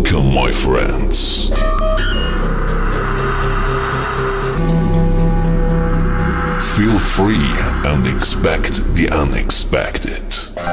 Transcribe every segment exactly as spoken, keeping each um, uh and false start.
Welcome, my friends. Feel free and expect the unexpected.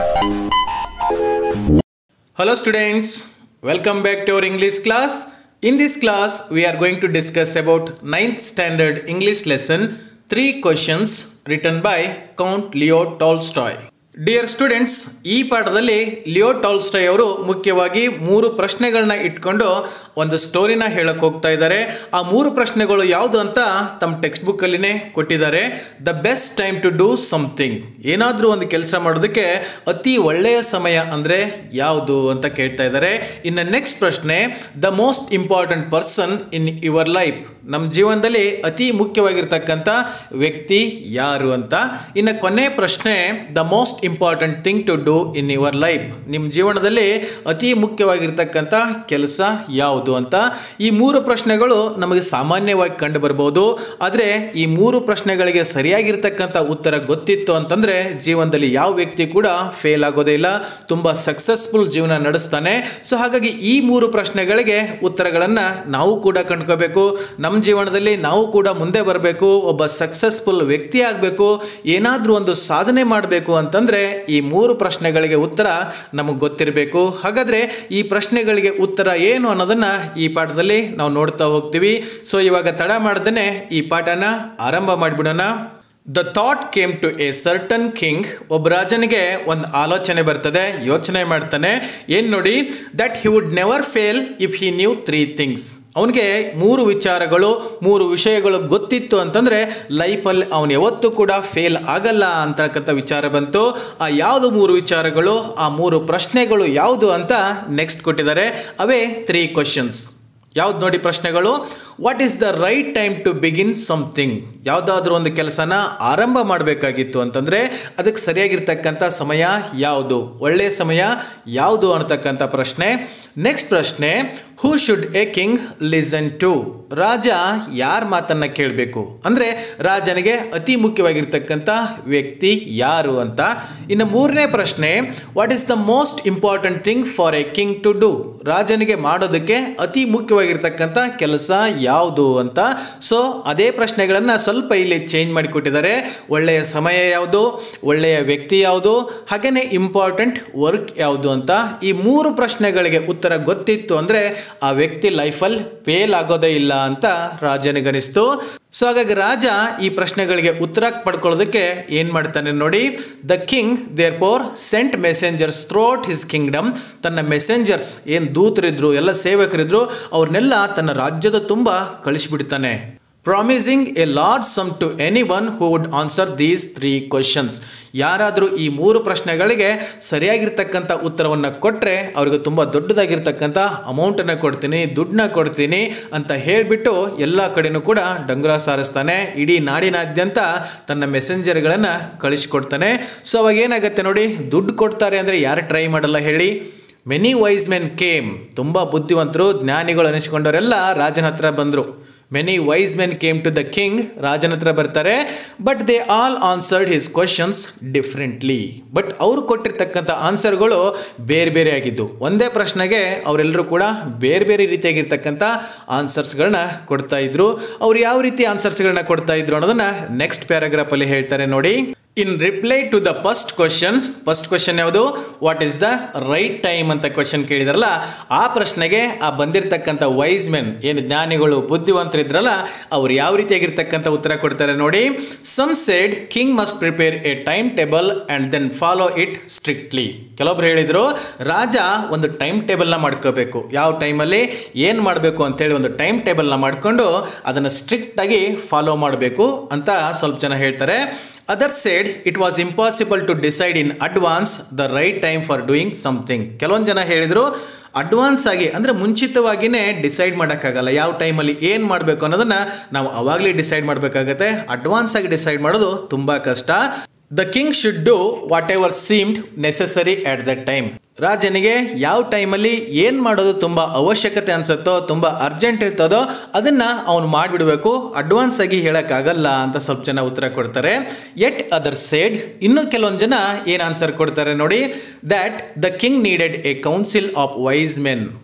Hello students, welcome back to our English class. In this class, we are going to discuss about ninth standard English lesson, three questions written by Count Leo Tolstoy. Dear students, ಈ ಪಾಠದಲ್ಲಿ Leo Tolstoy ಅವರು ಮುಖ್ಯವಾಗಿ ಮೂರು ಪ್ರಶ್ನೆಗಳನ್ನ ಇಟ್ಕೊಂಡು ಒಂದು ಸ್ಟೋರಿನ ಹೇಳಕ್ ಹೋಗ್ತಾ ಇದ್ದಾರೆ. ಆ ಮೂರು ಪ್ರಶ್ನೆಗಳು ಯಾವುದು ಅಂತ ತಮ್ಮ ಟೆಕ್ಸ್ಟ್ ಬುಕ್ ಅಲ್ಲಿನೇ ಕೊಟ್ಟಿದ್ದಾರೆ. The best time to do something, ಏನಾದ್ರೂ ಒಂದು ಕೆಲಸ ಮಾಡೋದಕ್ಕೆ ಅತಿ ಒಳ್ಳೆಯ ಸಮಯ ಅಂದ್ರೆ ಯಾವುದು ಅಂತ ಕೇಳ್ತಾ ಇದ್ದಾರೆ. ಇನ್ನು ನೆಕ್ಸ್ಟ್ ಪ್ರಶ್ನೆ, the most important person in your life, ನಮ್ಮ ಜೀವನದಲ್ಲಿ ಅತಿ ಮುಖ್ಯವಾಗಿರ್ತಕ್ಕಂಥ ವ್ಯಕ್ತಿ ಯಾರು ಅಂತ. ಇನ್ನು ಕೊನೆ ಪ್ರಶ್ನೆ, the most important thing to do in your life, ನಿಮ್ಮ ಜೀವನದಲ್ಲಿ ಅತಿ ಮುಖ್ಯವಾಗಿರ್ತಕ್ಕಂಥ ಕೆಲಸ ಯಾವುದು ಅಂತ. ಈ ಮೂರು ಪ್ರಶ್ನೆಗಳು ನಮಗೆ ಸಾಮಾನ್ಯವಾಗಿ ಕಂಡು ಬರ್ಬೋದು. ಆದರೆ ಈ ಮೂರು ಪ್ರಶ್ನೆಗಳಿಗೆ ಸರಿಯಾಗಿರ್ತಕ್ಕಂಥ ಉತ್ತರ ಗೊತ್ತಿತ್ತು ಅಂತಂದ್ರೆ ಜೀವನದಲ್ಲಿ ಯಾವ ವ್ಯಕ್ತಿ ಕೂಡ ಫೇಲ್ ಆಗೋದೇ ಇಲ್ಲ, ತುಂಬಾ ಸಕ್ಸಸ್ಫುಲ್ ಜೀವನ ನಡೆಸ್ತಾನೆ. ಸೊ ಹಾಗಾಗಿ ಈ ಮೂರು ಪ್ರಶ್ನೆಗಳಿಗೆ ಉತ್ತರಗಳನ್ನ ನಾವು ಕೂಡ ಕಂಡ್ಕೋಬೇಕು. ನಮ್ಮ ಜೀವನದಲ್ಲಿ ನಾವು ಕೂಡ ಮುಂದೆ ಬರಬೇಕು, ಒಬ್ಬ ಸಕ್ಸಸ್ಫುಲ್ ವ್ಯಕ್ತಿ ಆಗಬೇಕು, ಏನಾದ್ರೂ ಒಂದು ಸಾಧನೆ ಮಾಡಬೇಕು ಅಂತಂದ್ರೆ ಈ ಮೂರು ಪ್ರಶ್ನೆಗಳಿಗೆ ಉತ್ತರ ನಮಗೆ ಗೊತ್ತಿರಬೇಕು. ಹಾಗಾದ್ರೆ ಈ ಪ್ರಶ್ನೆಗಳಿಗೆ ಉತ್ತರ ಏನು ಅನ್ನೋದನ್ನ ಈ ಪಾಠದಲ್ಲಿ ನಾವು ನೋಡ್ತಾ ಹೋಗ್ತೀವಿ. ಸೊ ಇವಾಗ ತಡ ಮಾಡ್ದೇನೆ ಈ ಪಾಠನ ಆರಂಭ ಮಾಡಿಬಿಡೋಣ. The thought came to a certain king, ಒಬ್ಬ ರಾಜನಿಗೆ ಒಂದು ಆಲೋಚನೆ ಬರ್ತದೆ, ಯೋಚನೆ ಮಾಡ್ತಾನೆ. ಏನ್ ನೋಡಿ, that he would never fail if he knew three things. ಅವನಿಗೆ ಮೂರು ವಿಚಾರಗಳು ಮೂರು ವಿಷಯಗಳು ಗೊತ್ತಿತ್ತು ಅಂತಂದ್ರೆ ಲೈಫಲ್ಲಿ ಅವನು ಯಾವತ್ತೂ ಕೂಡ ಫೇಲ್ ಆಗಲ್ಲ ಅಂತಕ್ಕಂಥ ವಿಚಾರ ಬಂತು. ಆ ಯಾವುದು ಮೂರು ವಿಚಾರಗಳು, ಆ ಮೂರು ಪ್ರಶ್ನೆಗಳು ಯಾವುದು ಅಂತ ನೆಕ್ಸ್ಟ್ ಕೊಟ್ಟಿದ್ದಾರೆ. ಅವೇ ತ್ರೀ ಕ್ವಶನ್ಸ್. ಯಾವ್ದು ನೋಡಿ ಪ್ರಶ್ನೆಗಳು, what is the right time to begin something, ಯಾವುದಾದ್ರೂ ಒಂದು ಕೆಲಸನ ಆರಂಭ ಮಾಡಬೇಕಾಗಿತ್ತು ಅಂತಂದ್ರೆ ಅದಕ್ಕೆ ಸರಿಯಾಗಿರ್ತಕ್ಕಂಥ ಸಮಯ ಯಾವುದು, ಒಳ್ಳೆಯ ಸಮಯ ಯಾವುದು ಅನ್ನತಕ್ಕಂಥ ಪ್ರಶ್ನೆ. ನೆಕ್ಸ್ಟ್ ಪ್ರಶ್ನೆ, who should a king listen to, ರಾಜ ಯಾರ ಮಾತನ್ನ ಕೇಳಬೇಕು ಅಂದ್ರೆ ರಾಜನಿಗೆ ಅತಿ ಮುಖ್ಯವಾಗಿರ್ತಕ್ಕಂಥ ವ್ಯಕ್ತಿ ಯಾರು ಅಂತ. ಇನ್ನು ಮೂರನೇ ಪ್ರಶ್ನೆ, what is the most important thing for a king to do, ರಾಜನಿಗೆ ಮಾಡೋದಕ್ಕೆ ಅತಿ ಮುಖ್ಯವಾಗಿರ್ತಕ್ಕಂಥ ಕೆಲಸ ಯಾವುದು ಅಂತ. ಸೊ ಅದೇ ಪ್ರಶ್ನೆಗಳನ್ನ ಸ್ವಲ್ಪ ಇಲ್ಲಿ ಚೇಂಜ್ ಮಾಡಿ ಕೊಟ್ಟಿದ್ದಾರೆ. ಒಳ್ಳೆಯ ಸಮಯ ಯಾವುದು, ಒಳ್ಳೆಯ ವ್ಯಕ್ತಿ ಯಾವುದು, ಹಾಗೇನೆ ಇಂಪಾರ್ಟೆಂಟ್ ವರ್ಕ್ ಯಾವುದು ಅಂತ. ಈ ಮೂರು ಪ್ರಶ್ನೆಗಳಿಗೆ ಉತ್ತರ ಗೊತ್ತಿತ್ತು ಅಂದ್ರೆ ಆ ವ್ಯಕ್ತಿ ಲೈಫಲ್ಲಿ ಫೇಲ್ ಆಗೋದೇ ಇಲ್ಲ ಅಂತ ರಾಜನಿಗನಿಸ್ತು. ಸೊ ಹಾಗಾಗಿ ರಾಜ ಈ ಪ್ರಶ್ನೆಗಳಿಗೆ ಉತ್ತರ ಪಡ್ಕೊಳ್ಳೋದಕ್ಕೆ ಏನ್ ಮಾಡ್ತಾನೆ ನೋಡಿ, the king therefore sent messengers throughout his kingdom, ತನ್ನ ಮೆಸೆಂಜರ್ಸ್ ಏನ್ ದೂತರಿದ್ರು ಎಲ್ಲ ಸೇವಕರಿದ್ರು ಅವ್ರನ್ನೆಲ್ಲ ತನ್ನ ರಾಜ್ಯದ ತುಂಬ ಕಳಿಸಿಬಿಡ್ತಾನೆ. Promising a large sum to any one who would answer these three questions, ಯಾರಾದರೂ ಈ ಮೂರು ಪ್ರಶ್ನೆಗಳಿಗೆ ಸರಿಯಾಗಿರ್ತಕ್ಕಂಥ ಉತ್ತರವನ್ನು ಕೊಟ್ಟರೆ ಅವ್ರಿಗೆ ತುಂಬ ದೊಡ್ಡದಾಗಿರ್ತಕ್ಕಂಥ ಅಮೌಂಟನ್ನು ಕೊಡ್ತೀನಿ, ದುಡ್ಡನ್ನ ಕೊಡ್ತೀನಿ ಅಂತ ಹೇಳಿಬಿಟ್ಟು ಎಲ್ಲ ಕಡೆನೂ ಕೂಡ ಡಂಗುರ ಸಾರಿಸ್ತಾನೆ. ಇಡೀ ನಾಡಿನಾದ್ಯಂತ ತನ್ನ ಮೆಸೆಂಜರ್ಗಳನ್ನು ಕಳಿಸ್ಕೊಡ್ತಾನೆ. ಸೊ ಅವಾಗ ಏನಾಗುತ್ತೆ ನೋಡಿ, ದುಡ್ಡು ಕೊಡ್ತಾರೆ ಅಂದರೆ ಯಾರು ಟ್ರೈ ಮಾಡಲ್ಲ ಹೇಳಿ. ಮೆನಿ ವೈಸ್ ಮೆನ್ ಕೇಮ್, ತುಂಬ ಬುದ್ಧಿವಂತರು ಜ್ಞಾನಿಗಳು ಅನಿಸ್ಕೊಂಡವರೆಲ್ಲ ರಾಜನ ಹತ್ರ ಬಂದರು. Many wise men came to the king, ರಾಜನ ಹತ್ರ ಬರ್ತಾರೆ. But they all answered his questions differently, but ಅವರು ಕೊಟ್ಟಿರ್ತಕ್ಕಂಥ ಆನ್ಸರ್ಗಳು ಬೇರೆ ಬೇರೆ ಆಗಿದ್ದು. ಒಂದೇ ಪ್ರಶ್ನೆಗೆ ಅವರೆಲ್ಲರೂ ಕೂಡ ಬೇರೆ ಬೇರೆ ರೀತಿಯಾಗಿರ್ತಕ್ಕಂಥ ಆನ್ಸರ್ಸ್ಗಳನ್ನ ಕೊಡ್ತಾ ಇದ್ರು. ಅವ್ರು ಯಾವ ರೀತಿ ಆನ್ಸರ್ಸ್ಗಳನ್ನ ಕೊಡ್ತಾ ಇದ್ರು ಅನ್ನೋದನ್ನ ನೆಕ್ಸ್ಟ್ ಪ್ಯಾರಾಗ್ರಾಫ್ ಅಲ್ಲಿ ಹೇಳ್ತಾರೆ ನೋಡಿ. In reply to the first question, first question ಯಾವುದು, what is the right time ಅಂತ ಕ್ವಶನ್ ಕೇಳಿದಾರಲ್ಲ, ಆ ಪ್ರಶ್ನೆಗೆ ಆ ಬಂದಿರತಕ್ಕಂಥ ವೈಸ್ ಮೆನ್ ಏನು ಜ್ಞಾನಿಗಳು ಬುದ್ಧಿವಂತರು ಇದ್ರಲ್ಲ ಅವ್ರು ಯಾವ ರೀತಿಯಾಗಿರ್ತಕ್ಕಂಥ ಉತ್ತರ ಕೊಡ್ತಾರೆ ನೋಡಿ. Some said king must prepare a time table and then follow it strictly. ಕೆಲವೊಬ್ರು ಹೇಳಿದ್ರು ರಾಜ ಒಂದು ಟೈಮ್ ಟೇಬಲ್ನ ಮಾಡ್ಕೋಬೇಕು, ಯಾವ ಟೈಮಲ್ಲಿ ಏನು ಮಾಡಬೇಕು ಅಂತೇಳಿ ಒಂದು ಟೈಮ್ ಟೇಬಲ್ನ ಮಾಡಿಕೊಂಡು ಅದನ್ನು ಸ್ಟ್ರಿಕ್ಟ್ ಆಗಿ ಫಾಲೋ ಮಾಡಬೇಕು ಅಂತ ಸ್ವಲ್ಪ ಜನ ಹೇಳ್ತಾರೆ. Others said it was impossible to decide in advance the right time for doing something. ಕೆಲವೊಂದು ಜನ ಹೇಳಿದ್ರು ಅಡ್ವಾನ್ಸ್ ಆಗಿ ಅಂದರೆ ಮುಂಚಿತವಾಗಿಯೇ ಡಿಸೈಡ್ ಮಾಡೋಕ್ಕಾಗಲ್ಲ, ಯಾವ ಟೈಮಲ್ಲಿ ಏನು ಮಾಡಬೇಕು ಅನ್ನೋದನ್ನು ನಾವು ಅವಾಗಲೇ ಡಿಸೈಡ್ ಮಾಡಬೇಕಾಗತ್ತೆ. ಅಡ್ವಾನ್ಸ್ ಆಗಿ ಡಿಸೈಡ್ ಮಾಡೋದು ತುಂಬ ಕಷ್ಟ. The king should do whatever seemed necessary at that time, ರಾಜನಿಗೆ ಯಾವ ಟೈಮಲ್ಲಿ ಏನು ಮಾಡೋದು ತುಂಬ ಅವಶ್ಯಕತೆ ಅನಿಸುತ್ತೋ, ತುಂಬ ಅರ್ಜೆಂಟ್ ಇರ್ತದೋ ಅದನ್ನು ಅವನು ಮಾಡಿಬಿಡಬೇಕು, ಅಡ್ವಾನ್ಸ್ ಆಗಿ ಹೇಳೋಕ್ಕಾಗಲ್ಲ ಅಂತ ಸ್ವಲ್ಪ ಜನ ಉತ್ತರ ಕೊಡ್ತಾರೆ. ಯೆಟ್ ಅದರ್ ಸೇಡ್, ಇನ್ನು ಕೆಲವೊಂದು ಜನ ಏನು ಆನ್ಸರ್ ಕೊಡ್ತಾರೆ ನೋಡಿ, that the king needed a council of wise men.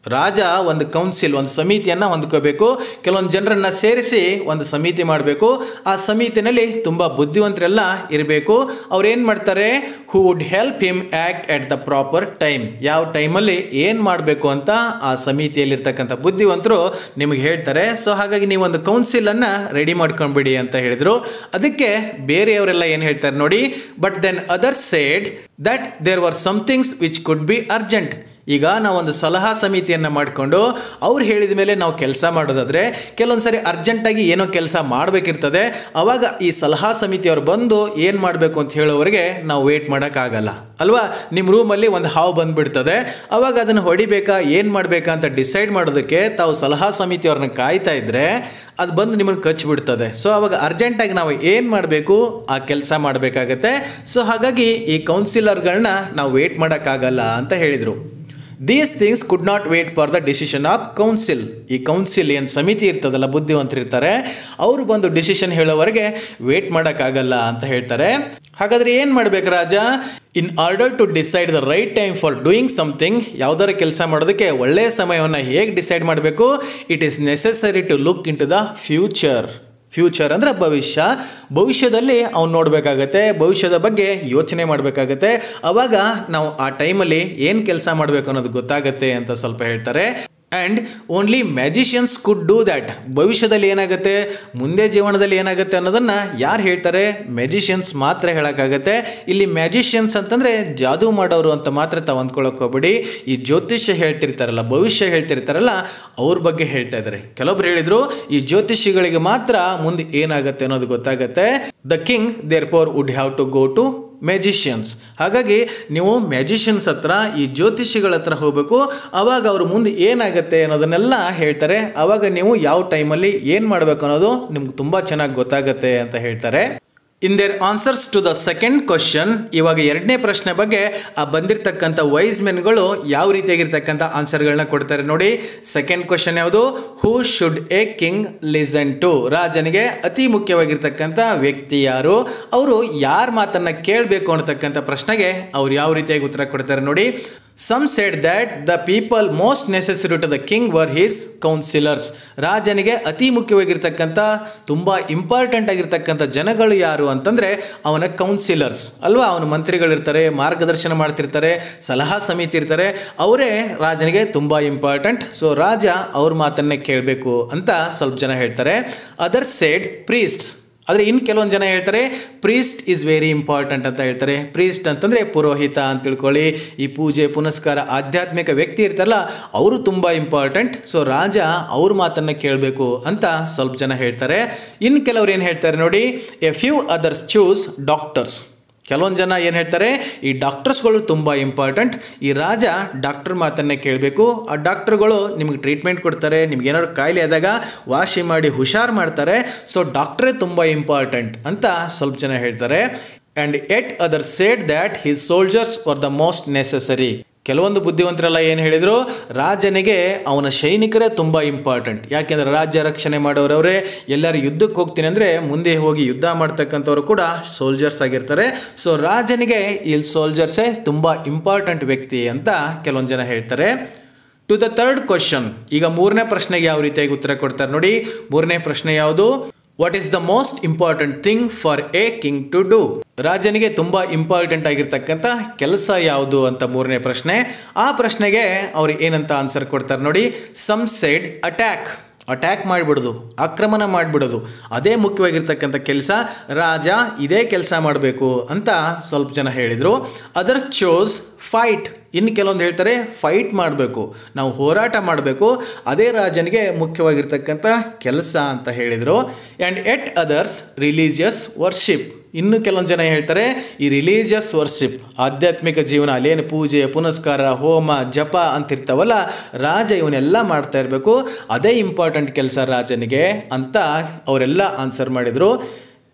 ರಾಜ ಒಂದು ಕೌನ್ಸಿಲ್ ಒಂದು ಸಮಿತಿಯನ್ನು ಹೊಂದ್ಕೋಬೇಕು, ಕೆಲವೊಂದು ಜನರನ್ನು ಸೇರಿಸಿ ಒಂದು ಸಮಿತಿ ಮಾಡಬೇಕು. ಆ ಸಮಿತಿನಲ್ಲಿ ತುಂಬ ಬುದ್ಧಿವಂತರೆಲ್ಲ ಇರಬೇಕು. ಅವ್ರು ಏನು ಮಾಡ್ತಾರೆ, who would help him act at the proper time. ಯಾವ ಟೈಮಲ್ಲಿ ಏನು ಮಾಡಬೇಕು ಅಂತ ಆ ಸಮಿತಿಯಲ್ಲಿರ್ತಕ್ಕಂಥ ಬುದ್ಧಿವಂತರು ನಿಮಗೆ ಹೇಳ್ತಾರೆ. ಸೊ ಹಾಗಾಗಿ ನೀವು ಒಂದು ಕೌನ್ಸಿಲನ್ನು ರೆಡಿ ಮಾಡ್ಕೊಂಡ್ಬಿಡಿ ಅಂತ ಹೇಳಿದರು. ಅದಕ್ಕೆ ಬೇರೆಯವರೆಲ್ಲ ಏನು ಹೇಳ್ತಾರೆ ನೋಡಿ, but then others said that there were somethings which could be urgent. ಈಗ ನಾವೊಂದು ಸಲಹಾ ಸಮಿತಿಯನ್ನು ಮಾಡಿಕೊಂಡು ಅವ್ರು ಹೇಳಿದ ಮೇಲೆ ನಾವು ಕೆಲಸ ಮಾಡೋದಾದರೆ ಕೆಲವೊಂದು ಸರಿ ಅರ್ಜೆಂಟಾಗಿ ಏನೋ ಕೆಲಸ ಮಾಡಬೇಕಿರ್ತದೆ. ಆವಾಗ ಈ ಸಲಹಾ ಸಮಿತಿಯವ್ರು ಬಂದು ಏನು ಮಾಡಬೇಕು ಅಂತ ಹೇಳೋವರೆಗೆ ನಾವು ವೇಟ್ ಮಾಡೋಕ್ಕಾಗಲ್ಲ ಅಲ್ವಾ. ನಿಮ್ಮ ರೂಮಲ್ಲಿ ಒಂದು ಹಾವು ಬಂದುಬಿಡ್ತದೆ, ಆವಾಗ ಅದನ್ನು ಹೊಡಿಬೇಕಾ ಏನು ಮಾಡಬೇಕಾ ಅಂತ ಡಿಸೈಡ್ ಮಾಡೋದಕ್ಕೆ ತಾವು ಸಲಹಾ ಸಮಿತಿಯವ್ರನ್ನ ಕಾಯ್ತಾ ಇದ್ದರೆ ಅದು ಬಂದು ನಿಮ್ಮನ್ನು ಕಚ್ಚಿಬಿಡ್ತದೆ. ಸೊ ಆವಾಗ ಅರ್ಜೆಂಟಾಗಿ ನಾವು ಏನು ಮಾಡಬೇಕು ಆ ಕೆಲಸ ಮಾಡಬೇಕಾಗತ್ತೆ. ಸೊ ಹಾಗಾಗಿ ಈ ಕೌನ್ಸಿಲರ್ಗಳನ್ನ ನಾವು ವೇಟ್ ಮಾಡೋಕ್ಕಾಗಲ್ಲ ಅಂತ ಹೇಳಿದರು. These things could not wait for the decision of council. ಈ ಕೌನ್ಸಿಲ್ ಏನು ಸಮಿತಿ ಇರ್ತದಲ್ಲ, ಬುದ್ಧಿವಂತರಿರ್ತಾರೆ, ಅವರು ಬಂದು ಡಿಸಿಷನ್ ಹೇಳೋವರೆಗೆ ವೇಟ್ ಮಾಡೋಕ್ಕಾಗಲ್ಲ ಅಂತ ಹೇಳ್ತಾರೆ. ಹಾಗಾದರೆ ಏನು ಮಾಡಬೇಕು ರಾಜ? In order to decide the right time for doing something, ಯಾವುದಾರ ಕೆಲಸ ಮಾಡೋದಕ್ಕೆ ಒಳ್ಳೆಯ ಸಮಯವನ್ನು ಹೇಗೆ ಡಿಸೈಡ್ ಮಾಡಬೇಕು? It is necessary to look in to the future. Future ಅಂದರೆ ಭವಿಷ್ಯ. ಭವಿಷ್ಯದಲ್ಲಿ ಅವ್ನು ನೋಡಬೇಕಾಗತ್ತೆ, ಭವಿಷ್ಯದ ಬಗ್ಗೆ ಯೋಚನೆ ಮಾಡಬೇಕಾಗತ್ತೆ. ಆವಾಗ ನಾವು ಆ ಟೈಮಲ್ಲಿ ಏನು ಕೆಲಸ ಮಾಡಬೇಕು ಅನ್ನೋದು ಗೊತ್ತಾಗತ್ತೆ ಅಂತ ಸ್ವಲ್ಪ ಹೇಳ್ತಾರೆ. And only magicians could do that. ಭವಿಷ್ಯದಲ್ಲಿ ಏನಾಗುತ್ತೆ, ಮುಂದೆ ಜೀವನದಲ್ಲಿ ಏನಾಗುತ್ತೆ ಅನ್ನೋದನ್ನು ಯಾರು ಹೇಳ್ತಾರೆ? ಮ್ಯಾಜಿಷಿಯನ್ಸ್ ಮಾತ್ರ ಹೇಳೋಕ್ಕಾಗತ್ತೆ. ಇಲ್ಲಿ ಮ್ಯಾಜಿಷಿಯನ್ಸ್ ಅಂತಂದರೆ ಜಾದೂ ಮಾಡೋರು ಅಂತ ಮಾತ್ರ ತಾವು ಅಂದ್ಕೊಳ್ಳೋಕೆ ಹೋಗ್ಬೇಡಿ. ಈ ಜ್ಯೋತಿಷ್ಯ ಹೇಳ್ತಿರ್ತಾರಲ್ಲ, ಭವಿಷ್ಯ ಹೇಳ್ತಿರ್ತಾರಲ್ಲ, ಅವ್ರ ಬಗ್ಗೆ ಹೇಳ್ತಾ ಇದ್ದಾರೆ. ಕೆಲವೊಬ್ರು ಹೇಳಿದರು ಈ ಜ್ಯೋತಿಷಿಗಳಿಗೆ ಮಾತ್ರ ಮುಂದೆ ಏನಾಗುತ್ತೆ ಅನ್ನೋದು ಗೊತ್ತಾಗುತ್ತೆ. The king therefore would have to go to magicians. ಹಾಗಾಗಿ ನೀವು ಮ್ಯಾಜಿಷಿಯನ್ಸ್ ಹತ್ರ, ಈ ಜ್ಯೋತಿಷಿಗಳ ಹತ್ರ ಹೋಗಬೇಕು. ಆವಾಗ ಅವರು ಮುಂದೆ ಏನಾಗುತ್ತೆ ಅನ್ನೋದನ್ನೆಲ್ಲ ಹೇಳ್ತಾರೆ. ಆವಾಗ ನೀವು ಯಾವ ಟೈಮಲ್ಲಿ ಏನು ಮಾಡಬೇಕು ಅನ್ನೋದು ನಿಮ್ಗೆ ತುಂಬ ಚೆನ್ನಾಗಿ ಗೊತ್ತಾಗುತ್ತೆ ಅಂತ ಹೇಳ್ತಾರೆ. In their answers to the second question, ಇವಾಗ ಎರಡನೇ ಪ್ರಶ್ನೆ ಬಗ್ಗೆ ಆ ಬಂದಿರತಕ್ಕಂಥ ವೈಸ್ ಮೆನ್ಗಳು ಯಾವ ರೀತಿಯಾಗಿರ್ತಕ್ಕಂಥ ಆನ್ಸರ್ಗಳನ್ನ ಕೊಡ್ತಾರೆ ನೋಡಿ. ಸೆಕೆಂಡ್ ಕ್ವಶನ್ ಯಾವುದು? Who should a king listen to? ರಾಜನಿಗೆ ಅತಿ ಮುಖ್ಯವಾಗಿರ್ತಕ್ಕಂಥ ವ್ಯಕ್ತಿ ಯಾರು? ಅವರು ಯಾರ ಮಾತನ್ನ ಕೇಳಬೇಕು ಅನ್ನತಕ್ಕಂಥ ಪ್ರಶ್ನೆಗೆ ಅವ್ರು ಯಾವ ರೀತಿಯಾಗಿ ಉತ್ತರ ಕೊಡ್ತಾರೆ ನೋಡಿ. Some said that the people most necessary to the king were his counselors. ರಾಜನಿಗೆ ಅತಿ ಮುಖ್ಯವಾಗಿರ್ತಕ್ಕಂಥ ತುಂಬ ಇಂಪಾರ್ಟೆಂಟ್ ಆಗಿರ್ತಕ್ಕಂಥ ಜನಗಳು ಯಾರು ಅಂತಂದರೆ ಅವನ ಕೌನ್ಸಿಲರ್ಸ್ ಅಲ್ವಾ. ಅವನ ಮಂತ್ರಿಗಳಿರ್ತಾರೆ, ಮಾರ್ಗದರ್ಶನ ಮಾಡ್ತಿರ್ತಾರೆ, ಸಲಹಾ ಸಮಿತಿ ಇರ್ತಾರೆ, ಅವರೇ ರಾಜನಿಗೆ ತುಂಬ ಇಂಪಾರ್ಟೆಂಟ್. ಸೊ ರಾಜ ಅವ್ರ ಮಾತನ್ನೇ ಕೇಳಬೇಕು ಅಂತ ಸ್ವಲ್ಪ ಜನ ಹೇಳ್ತಾರೆ. Others said priests. ಆದರೆ ಇನ್ನು ಕೆಲವೊಂದು ಜನ ಹೇಳ್ತಾರೆ ಪ್ರೀಸ್ಟ್ ಈಸ್ ವೆರಿ ಇಂಪಾರ್ಟೆಂಟ್ ಅಂತ ಹೇಳ್ತಾರೆ. ಪ್ರೀಸ್ಟ್ ಅಂತಂದರೆ ಪುರೋಹಿತ ಅಂತ ತಿಳ್ಕೊಳ್ಳಿ. ಈ ಪೂಜೆ ಪುನಸ್ಕಾರ ಆಧ್ಯಾತ್ಮಿಕ ವ್ಯಕ್ತಿ ಇರ್ತಾರಲ್ಲ, ಅವರು ತುಂಬ ಇಂಪಾರ್ಟೆಂಟ್. ಸೊ ರಾಜ ಅವ್ರ ಮಾತನ್ನು ಕೇಳಬೇಕು ಅಂತ ಸ್ವಲ್ಪ ಜನ ಹೇಳ್ತಾರೆ. ಇನ್ನು ಕೆಲವ್ರು ಏನು ಹೇಳ್ತಾರೆ ನೋಡಿ, a few others choose doctors. ಕೆಲವೊಂದು ಜನ ಏನು ಹೇಳ್ತಾರೆ, ಈ ಡಾಕ್ಟರ್ಸ್ಗಳು ತುಂಬ ಇಂಪಾರ್ಟೆಂಟ್. ಈ ರಾಜ ಡಾಕ್ಟರ್ ಮಾತನ್ನೇ ಕೇಳಬೇಕು. ಆ ಡಾಕ್ಟರ್ಗಳು ನಿಮಗೆ ಟ್ರೀಟ್ಮೆಂಟ್ ಕೊಡ್ತಾರೆ, ನಿಮ್ಗೆ ಏನಾದ್ರು ಕಾಯಿಲೆ ಆದಾಗ ವಾಸಿ ಮಾಡಿ ಹುಷಾರು ಮಾಡ್ತಾರೆ. ಸೊ ಡಾಕ್ಟ್ರೇ ತುಂಬ ಇಂಪಾರ್ಟೆಂಟ್ ಅಂತ ಸ್ವಲ್ಪ ಜನ ಹೇಳ್ತಾರೆ. And yet other said that his soldiers for the most necessary. ಕೆಲವೊಂದು ಬುದ್ಧಿವಂತರೆಲ್ಲ ಏನು ಹೇಳಿದರು, ರಾಜನಿಗೆ ಅವನ ಸೈನಿಕರೇ ತುಂಬ ಇಂಪಾರ್ಟೆಂಟ್. ಯಾಕೆಂದರೆ ರಾಜ್ಯ ರಕ್ಷಣೆ ಮಾಡೋರವರೇ. ಎಲ್ಲರೂ ಯುದ್ಧಕ್ಕೆ ಹೋಗ್ತೀನಿ ಅಂದರೆ ಮುಂದೆ ಹೋಗಿ ಯುದ್ಧ ಮಾಡ್ತಕ್ಕಂಥವ್ರು ಕೂಡ ಸೋಲ್ಜರ್ಸ್ ಆಗಿರ್ತಾರೆ. ಸೊ ರಾಜನಿಗೆ ಇಲ್ಲಿ ಸೋಲ್ಜರ್ಸೇ ತುಂಬ ಇಂಪಾರ್ಟೆಂಟ್ ವ್ಯಕ್ತಿ ಅಂತ ಕೆಲವೊಂದು ಜನ ಹೇಳ್ತಾರೆ. ಟು ದ ಥರ್ಡ್ ಕ್ವಶನ್, ಈಗ ಮೂರನೇ ಪ್ರಶ್ನೆಗೆ ಯಾವ ರೀತಿಯಾಗಿ ಉತ್ತರ ಕೊಡ್ತಾರೆ ನೋಡಿ. ಮೂರನೇ ಪ್ರಶ್ನೆ ಯಾವುದು? What is the most important thing for a king to do? ರಾಜನಿಗೆ ತುಂಬ ಇಂಪಾರ್ಟೆಂಟ್ ಆಗಿರ್ತಕ್ಕಂಥ ಕೆಲಸ ಯಾವುದು ಅಂತ ಮೂರನೇ ಪ್ರಶ್ನೆ. ಆ ಪ್ರಶ್ನೆಗೆ ಅವ್ರು ಏನಂತ ಆನ್ಸರ್ ಕೊಡ್ತಾರೆ ನೋಡಿ. Some said attack. ಅಟ್ಯಾಕ್ ಮಾಡಿಬಿಡೋದು, ಆಕ್ರಮಣ ಮಾಡಿಬಿಡೋದು, ಅದೇ ಮುಖ್ಯವಾಗಿರ್ತಕ್ಕಂಥ ಕೆಲಸ. ರಾಜ ಇದೇ ಕೆಲಸ ಮಾಡಬೇಕು ಅಂತ ಸ್ವಲ್ಪ ಜನ ಹೇಳಿದರು. Others chose fight. ಇನ್ನು ಕೆಲವೊಂದು ಹೇಳ್ತಾರೆ ಫೈಟ್ ಮಾಡಬೇಕು, ನಾವು ಹೋರಾಟ ಮಾಡಬೇಕು, ಅದೇ ರಾಜನಿಗೆ ಮುಖ್ಯವಾಗಿರ್ತಕ್ಕಂಥ ಕೆಲಸ ಅಂತ ಹೇಳಿದರು. And yet others religious worship. ಇನ್ನು ಕೆಲವೊಂದು ಜನ ಹೇಳ್ತಾರೆ ಈ ರಿಲಿಜಿಯಸ್ ವರ್ಷಿಪ್, ಆಧ್ಯಾತ್ಮಿಕ ಜೀವನ, ಅಲ್ಲೇನು ಪೂಜೆ ಪುನಸ್ಕಾರ ಹೋಮ ಜಪ ಅಂತಿರ್ತಾವಲ್ಲ, ರಾಜ ಇವನ್ನೆಲ್ಲ ಮಾಡ್ತಾ ಇರಬೇಕು, ಅದೇ ಇಂಪಾರ್ಟೆಂಟ್ ಕೆಲಸ ರಾಜನಿಗೆ ಅಂತ ಅವರೆಲ್ಲ ಆನ್ಸರ್ ಮಾಡಿದರು.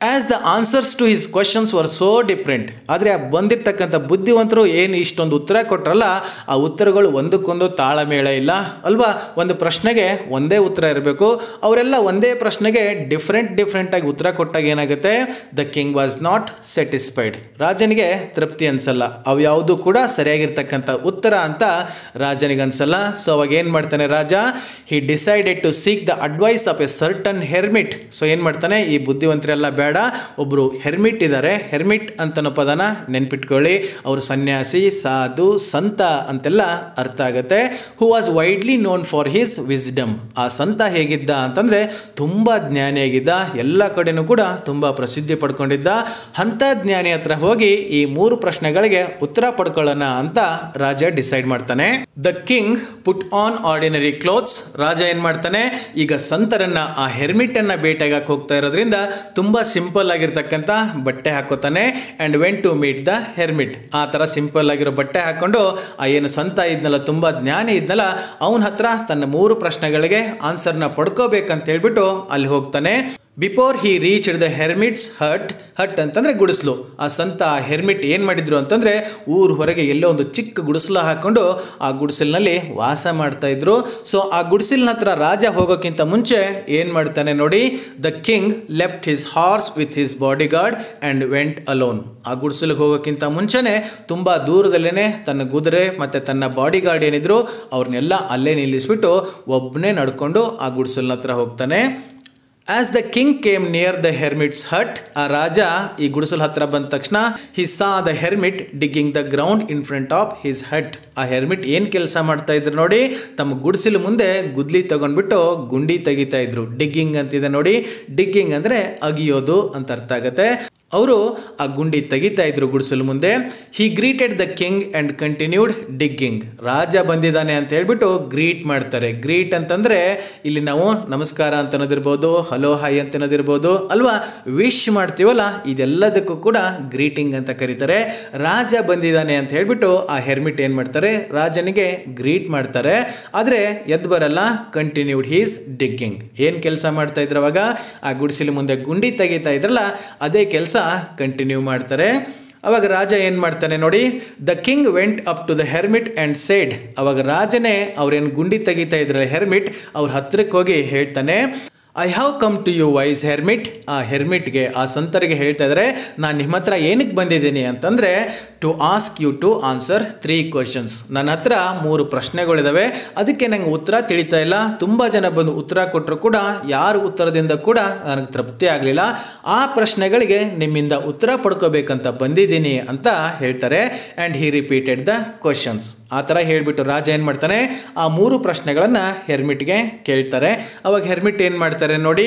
As the answers to his questions were so different. ಆದರೆ ಆ ಬಂದಿರತಕ್ಕಂಥ ಬುದ್ಧಿವಂತರು ಏನು ಇಷ್ಟೊಂದು ಉತ್ತರ ಕೊಟ್ರಲ್ಲ, ಆ ಉತ್ತರಗಳು ಒಂದಕ್ಕೊಂದು ತಾಳಮೇಳ ಇಲ್ಲ ಅಲ್ವಾ. ಒಂದು ಪ್ರಶ್ನೆಗೆ ಒಂದೇ ಉತ್ತರ ಇರಬೇಕು, ಅವರೆಲ್ಲ ಒಂದೇ ಪ್ರಶ್ನೆಗೆ ಡಿಫ್ರೆಂಟ್ ಡಿಫ್ರೆಂಟಾಗಿ ಉತ್ತರ ಕೊಟ್ಟಾಗ ಏನಾಗುತ್ತೆ, the king was not satisfied. ರಾಜನಿಗೆ ತೃಪ್ತಿ ಅನ್ಸಲ್ಲ, ಅವು ಯಾವುದು ಕೂಡ ಸರಿಯಾಗಿರ್ತಕ್ಕಂಥ ಉತ್ತರ ಅಂತ ರಾಜನಿಗೆ ಅನ್ಸಲ್ಲ. ಸೊ ಅವಾಗ ಏನು ಮಾಡ್ತಾನೆ ರಾಜ, he decided to seek the advice of a certain hermit. So ಏನು ಮಾಡ್ತಾನೆ, ಈ ಬುದ್ಧಿವಂತರೆಲ್ಲ ಬೇಡ, ಒಬ್ಬರು ಹೆರ್ಮಿಟ್ ಇದ್ದಾರೆ, ಹೆರ್ಮಿಟ್ ಅಂತನೋ ಪದನ ನೆನ್ಪಿಟ್ಕೊಳ್ಳಿ, ಅವರು ಸನ್ಯಾಸಿ, ಸಾಧು, ಸಂತ ಅಂತೆಲ್ಲ ಅರ್ಥ ಆಗುತ್ತೆ. Who was widely known for his wisdom. ಆ ಸಂತ ಹೇಗಿದ್ದ ಅಂತಂದರೆ ತುಂಬ ಜ್ಞಾನಿಯಾಗಿದ್ದ, ಎಲ್ಲ ಕಡೆನೂ ಕೂಡ ತುಂಬ ಪ್ರಸಿದ್ಧಿ ಪಡ್ಕೊಂಡಿದ್ದ. ಅಂಥ ಜ್ಞಾನಿ ಹತ್ರ ಹೋಗಿ ಈ ಮೂರು ಪ್ರಶ್ನೆಗಳಿಗೆ ಉತ್ತರ ಪಡ್ಕೊಳ್ಳೋಣ ಅಂತ ರಾಜ ಡಿಸೈಡ್ ಮಾಡ್ತಾನೆ. The king put on ordinary clothes. ರಾಜ ಏನು ಮಾಡ್ತಾನೆ, ಈಗ ಸಂತರನ್ನ, ಆ ಹೆರ್ಮಿಟ್ ಅನ್ನ ಭೇಟಿಯಾಗಕ್ಕೆ ಹೋಗ್ತಾ ಇರೋದ್ರಿಂದ ತುಂಬ ಸಿಂಪಲ್ ಆಗಿರ್ತಕ್ಕಂಥ ಬಟ್ಟೆ ಹಾಕೋತಾನೆ. And went to meet the hermit. ಆ ಥರ ಸಿಂಪಲ್ ಆಗಿರೋ ಬಟ್ಟೆ ಹಾಕೊಂಡು ಆ ಏನು ಸಂತ ಇದ್ನಲ್ಲ, ತುಂಬ ಜ್ಞಾನಿ ಇದ್ನಲ್ಲ, ಅವನ ಹತ್ರ ತನ್ನ ಮೂರು ಪ್ರಶ್ನೆಗಳಿಗೆ ಆನ್ಸರ್ನ ಪಡ್ಕೋಬೇಕಂತ ಹೇಳ್ಬಿಟ್ಟು ಅಲ್ಲಿ ಹೋಗ್ತಾನೆ. Before he reached the hermit's hut. Hut ಅಂತಂದರೆ ಗುಡಿಸ್ಲು. ಆ ಸಂತ ಹೆರ್ಮಿಟ್ ಏನು ಮಾಡಿದ್ರು ಅಂತಂದರೆ, ಊರು ಹೊರಗೆ ಎಲ್ಲೋ ಒಂದು ಚಿಕ್ಕ ಗುಡಿಸಲು ಹಾಕೊಂಡು ಆ ಗುಡಿಸಲಿನಲ್ಲಿ ವಾಸ ಮಾಡ್ತಾ ಇದ್ರು. ಸೊ ಆ ಗುಡಿಸಲಿನ ಹತ್ರ ರಾಜ ಹೋಗೋಕ್ಕಿಂತ ಮುಂಚೆ ಏನು ಮಾಡ್ತಾನೆ ನೋಡಿ, the king left his horse with his bodyguard and went alone. ಆ ಗುಡಿಸಲಿಗೆ ಹೋಗೋಕ್ಕಿಂತ ಮುಂಚೆನೆ ತುಂಬ ದೂರದಲ್ಲೇ ತನ್ನ ಕುದುರೆ ಮತ್ತು ತನ್ನ ಬಾಡಿ ಗಾರ್ಡ್ ಏನಿದ್ರು ಅವ್ರನ್ನೆಲ್ಲ ಅಲ್ಲೇ ನಿಲ್ಲಿಸ್ಬಿಟ್ಟು ಒಬ್ಬನೇ ನಡ್ಕೊಂಡು ಆ ಗುಡಿಸಲಿನ ಹತ್ರ ಹೋಗ್ತಾನೆ. As the king came near the hermit's hut. ಆ ರಾಜ ಈ ಗುಡಿಸಲು ಹತ್ರ ಬಂದ ತಕ್ಷಣ, he saw the hermit digging the ground in front of his hut. ಆ ಹೆರ್ಮಿಟ್ ಏನು ಕೆಲಸ ಮಾಡ್ತಾ ಇದ್ರು ನೋಡಿ, ತಮ್ಮ ಗುಡಿಸಲು ಮುಂದೆ ಗುದ್ಲಿ ತಗೊಂಡ್ಬಿಟ್ಟು ಗುಂಡಿ ತೆಗಿತಾ ಇದ್ರು. ಡಿಗ್ಗಿಂಗ್ ಅಂತಿದೆ ನೋಡಿ, ಡಿಗ್ಗಿಂಗ್ ಅಂದರೆ ಅಗಿಯೋದು ಅಂತ ಅರ್ಥ ಆಗುತ್ತೆ. ಅವರು ಆ ಗುಂಡಿ ತೆಗಿತಾ ಇದ್ರು ಗುಡಿಸಲು ಮುಂದೆ. He greeted the king and continued digging. ರಾಜ ಬಂದಿದ್ದಾನೆ ಅಂತ ಹೇಳ್ಬಿಟ್ಟು ಗ್ರೀಟ್ ಮಾಡ್ತಾರೆ. ಗ್ರೀಟ್ ಅಂತಂದರೆ ಇಲ್ಲಿ ನಾವು ನಮಸ್ಕಾರ ಅಂತ ಅನ್ನೋದಿರ್ಬೋದು, ಹಲೋ ಹಾಯ್ ಅಂತ ಅನ್ನೋದಿರ್ಬೋದು ಅಲ್ವಾ. ವಿಶ್ ಮಾಡ್ತೀವಲ್ಲ, ಇದೆಲ್ಲದಕ್ಕೂ ಕೂಡ ಗ್ರೀಟಿಂಗ್ ಅಂತ ಕರೀತಾರೆ. ರಾಜ ಬಂದಿದ್ದಾನೆ ಅಂತ ಹೇಳ್ಬಿಟ್ಟು ಆ ಹೆರ್ಮಿಟ್ ಏನು ಮಾಡ್ತಾರೆ, ರಾಜನಿಗೆ ಗ್ರೀಟ್ ಮಾಡ್ತಾರೆ. ಆದರೆ ಎದ್ದು ಬರಲ್ಲ, ಕಂಟಿನ್ಯೂಡ್ ಹೀಸ್ ಡಿಗ್ಗಿಂಗ್. ಏನು ಕೆಲಸ ಮಾಡ್ತಾ ಇದ್ರು ಅವಾಗ, ಆ ಗುಡಿಸಲು ಮುಂದೆ ಗುಂಡಿ ತೆಗಿತಾ ಇದ್ರಲ್ಲ, ಅದೇ ಕೆಲಸ ಕಂಟಿನ್ಯೂ ಮಾಡ್ತಾರೆ. ಅವಾಗ ರಾಜ ಏನು ಮಾಡ್ತಾನೆ ನೋಡಿ, the king went up to the hermit and said. ಅವಾಗ ರಾಜನೇ ಅವ್ರೇನು ಗುಂಡಿ ತೆಗಿತಾ ಇದ್ರಲ್ಲ ಹೆರ್ಮಿಟ್, ಅವ್ರ ಹತ್ರಕ್ಕೆ ಹೋಗಿ ಹೇಳ್ತಾನೆ, I have come to you wise hermit. ಆ ಹೆರ್ಮಿಟ್ಗೆ, ಆ ಸಂತರಿಗೆ ಹೇಳ್ತಾ ಇದ್ದಾರೆ, ನಾನು ನಿಮ್ಮ ಹತ್ರ ಏನಕ್ಕೆ ಬಂದಿದ್ದೀನಿ ಅಂತಂದರೆ, to ask you to answer three questions. ನನ್ನ ಹತ್ರ ಮೂರು ಪ್ರಶ್ನೆಗಳಿದ್ದಾವೆ, ಅದಕ್ಕೆ ನಂಗೆ ಉತ್ತರ ತಿಳಿತಾ ಇಲ್ಲ. ತುಂಬ ಜನ ಬಂದು ಉತ್ತರ ಕೊಟ್ಟರು ಕೂಡ ಯಾರ ಉತ್ತರದಿಂದ ಕೂಡ ನನಗೆ ತೃಪ್ತಿ ಆಗಲಿಲ್ಲ. ಆ ಪ್ರಶ್ನೆಗಳಿಗೆ ನಿಮ್ಮಿಂದ ಉತ್ತರ ಪಡ್ಕೋಬೇಕಂತ ಬಂದಿದ್ದೀನಿ ಅಂತ ಹೇಳ್ತಾರೆ. And he repeated the questions. ಆ ಥರ ಹೇಳಿಬಿಟ್ಟು ರಾಜ ಏನು ಮಾಡ್ತಾನೆ, ಆ ಮೂರು ಪ್ರಶ್ನೆಗಳನ್ನು ಹೆರ್ಮಿಟ್ಗೆ ಕೇಳ್ತಾರೆ. ಅವಾಗ ಹೆರ್ಮಿಟ್ ಏನು ಮಾಡ್ತಾರೆ ನೋಡಿ,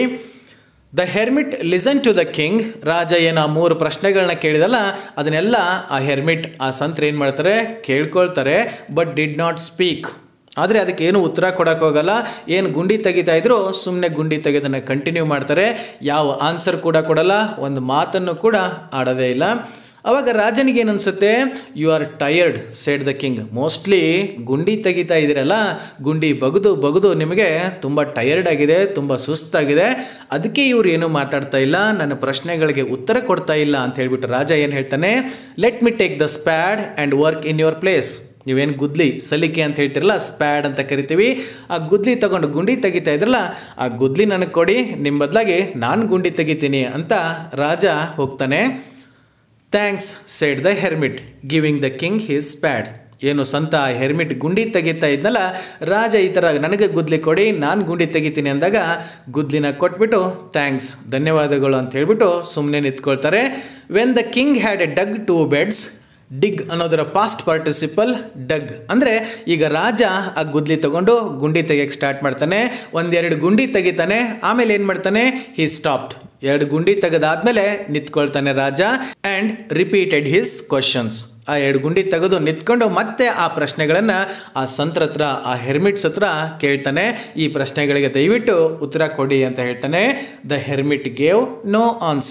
the hermit listen to the king. ರಾಜ ಏನು ಆ ಮೂರು ಪ್ರಶ್ನೆಗಳನ್ನ ಕೇಳಿದಲ್ಲ, ಅದನ್ನೆಲ್ಲ ಆ ಹೆರ್ಮಿಟ್, ಆ ಸಂತ್ರ ಏನು ಮಾಡ್ತಾರೆ, ಕೇಳ್ಕೊಳ್ತಾರೆ. But did not speak. ಆದರೆ ಅದಕ್ಕೆ ಏನು ಉತ್ತರ ಕೊಡೋಕೆ ಹೋಗಲ್ಲ. ಏನು ಗುಂಡಿ ತೆಗಿತಾ ಇದ್ರು ಸುಮ್ಮನೆ ಗುಂಡಿ ತೆಗೆದನ್ನು ಕಂಟಿನ್ಯೂ ಮಾಡ್ತಾರೆ. ಯಾವ ಆನ್ಸರ್ ಕೂಡ ಕೊಡಲ್ಲ, ಒಂದು ಮಾತನ್ನು ಕೂಡ ಆಡೋದೇ ಇಲ್ಲ. ಅವಾಗ ರಾಜನಿಗೆ ಏನು ಅನಿಸುತ್ತೆ, you are tired said the king. Mostly ಗುಂಡಿ ತೆಗಿತಾ ಇದ್ದೀರಲ್ಲ, ಗುಂಡಿ ಬಗ್ದು ಬಗ್ದು ನಿಮಗೆ ತುಂಬ ಟಯರ್ಡ್ ಆಗಿದೆ, ತುಂಬ ಸುಸ್ತಾಗಿದೆ, ಅದಕ್ಕೆ ಇವ್ರು ಏನೂ ಮಾತಾಡ್ತಾ ಇಲ್ಲ, ನನ್ನ ಪ್ರಶ್ನೆಗಳಿಗೆ ಉತ್ತರ ಕೊಡ್ತಾ ಇಲ್ಲ ಅಂತ ಹೇಳ್ಬಿಟ್ಟು ರಾಜ ಏನು ಹೇಳ್ತಾನೆ, let me take the spade and work in your place. ನೀವೇನು ಗುದ್ಲಿ, ಸಲಿಕೆ ಅಂತ ಹೇಳ್ತಿರಲ್ಲ, ಸ್ಪ್ಯಾಡ್ ಅಂತ ಕರಿತೀವಿ. ಆ ಗುದ್ಲಿ ತಗೊಂಡು ಗುಂಡಿ ತೆಗಿತಾ ಇದ್ರಲ್ಲ, ಆ ಗುದ್ಲಿ ನನಗೆ ಕೊಡಿ, ನಿಮ್ಮ ಬದಲಾಗಿ ನಾನು ಗುಂಡಿ ತೆಗಿತೀನಿ ಅಂತ ರಾಜ ಹೋಗ್ತಾನೆ. Thanks said the hermit giving the king his spade. ಏನು ಸಂತ ಹೆರ್ಮಿಟ್ ಗುಂಡಿ ತೆಗಿತಾ ಇದ್ನಲ್ಲ, ರಾಜ ಈ ಥರ ನನಗೆ ಗುದ್ಲಿ ಕೊಡಿ, ನಾನು ಗುಂಡಿ ತೆಗಿತೀನಿ ಅಂದಾಗ ಗುದ್ಲಿನ ಕೊಟ್ಬಿಟ್ಟು ಥ್ಯಾಂಕ್ಸ್, ಧನ್ಯವಾದಗಳು ಅಂತ ಹೇಳ್ಬಿಟ್ಟು ಸುಮ್ಮನೆ ನಿಂತ್ಕೊಳ್ತಾರೆ. When the king had a dug two beds. Dig ಅನ್ನೋದರ ಪಾಸ್ಟ್ ಪಾರ್ಟಿಸಿಪಲ್ ಡಗ್. ಅಂದರೆ ಈಗ ರಾಜ ಆ ಗುದ್ಲಿ ತಗೊಂಡು ಗುಂಡಿ ತೆಗಿಯಕ್ಕೆ ಸ್ಟಾರ್ಟ್ ಮಾಡ್ತಾನೆ. ಒಂದೆರಡು ಗುಂಡಿ ತೆಗಿತಾನೆ, ಆಮೇಲೆ ಏನು ಮಾಡ್ತಾನೆ, ಹಿ ಸ್ಟಾಪ್ಡ್. ಎರಡು ಗುಂಡಿ ತೆಗೆದಾದ್ಮೇಲೆ ನಿಂತ್ಕೊಳ್ತಾನೆ ರಾಜ. And repeated his questions. ಆ ಎರಡು ಗುಂಡಿ ತೆಗೆದು ನಿಂತ್ಕೊಂಡು ಮತ್ತೆ ಆ ಪ್ರಶ್ನೆಗಳನ್ನು ಆ ಸಂತ್ರ ಹತ್ರ, ಆ ಹೆರ್ಮಿಟ್ಸ್ ಹತ್ರ ಕೇಳ್ತಾನೆ. ಈ ಪ್ರಶ್ನೆಗಳಿಗೆ ದಯವಿಟ್ಟು ಉತ್ತರ ಕೊಡಿ ಅಂತ ಹೇಳ್ತಾನೆ. The hermit gave no answer.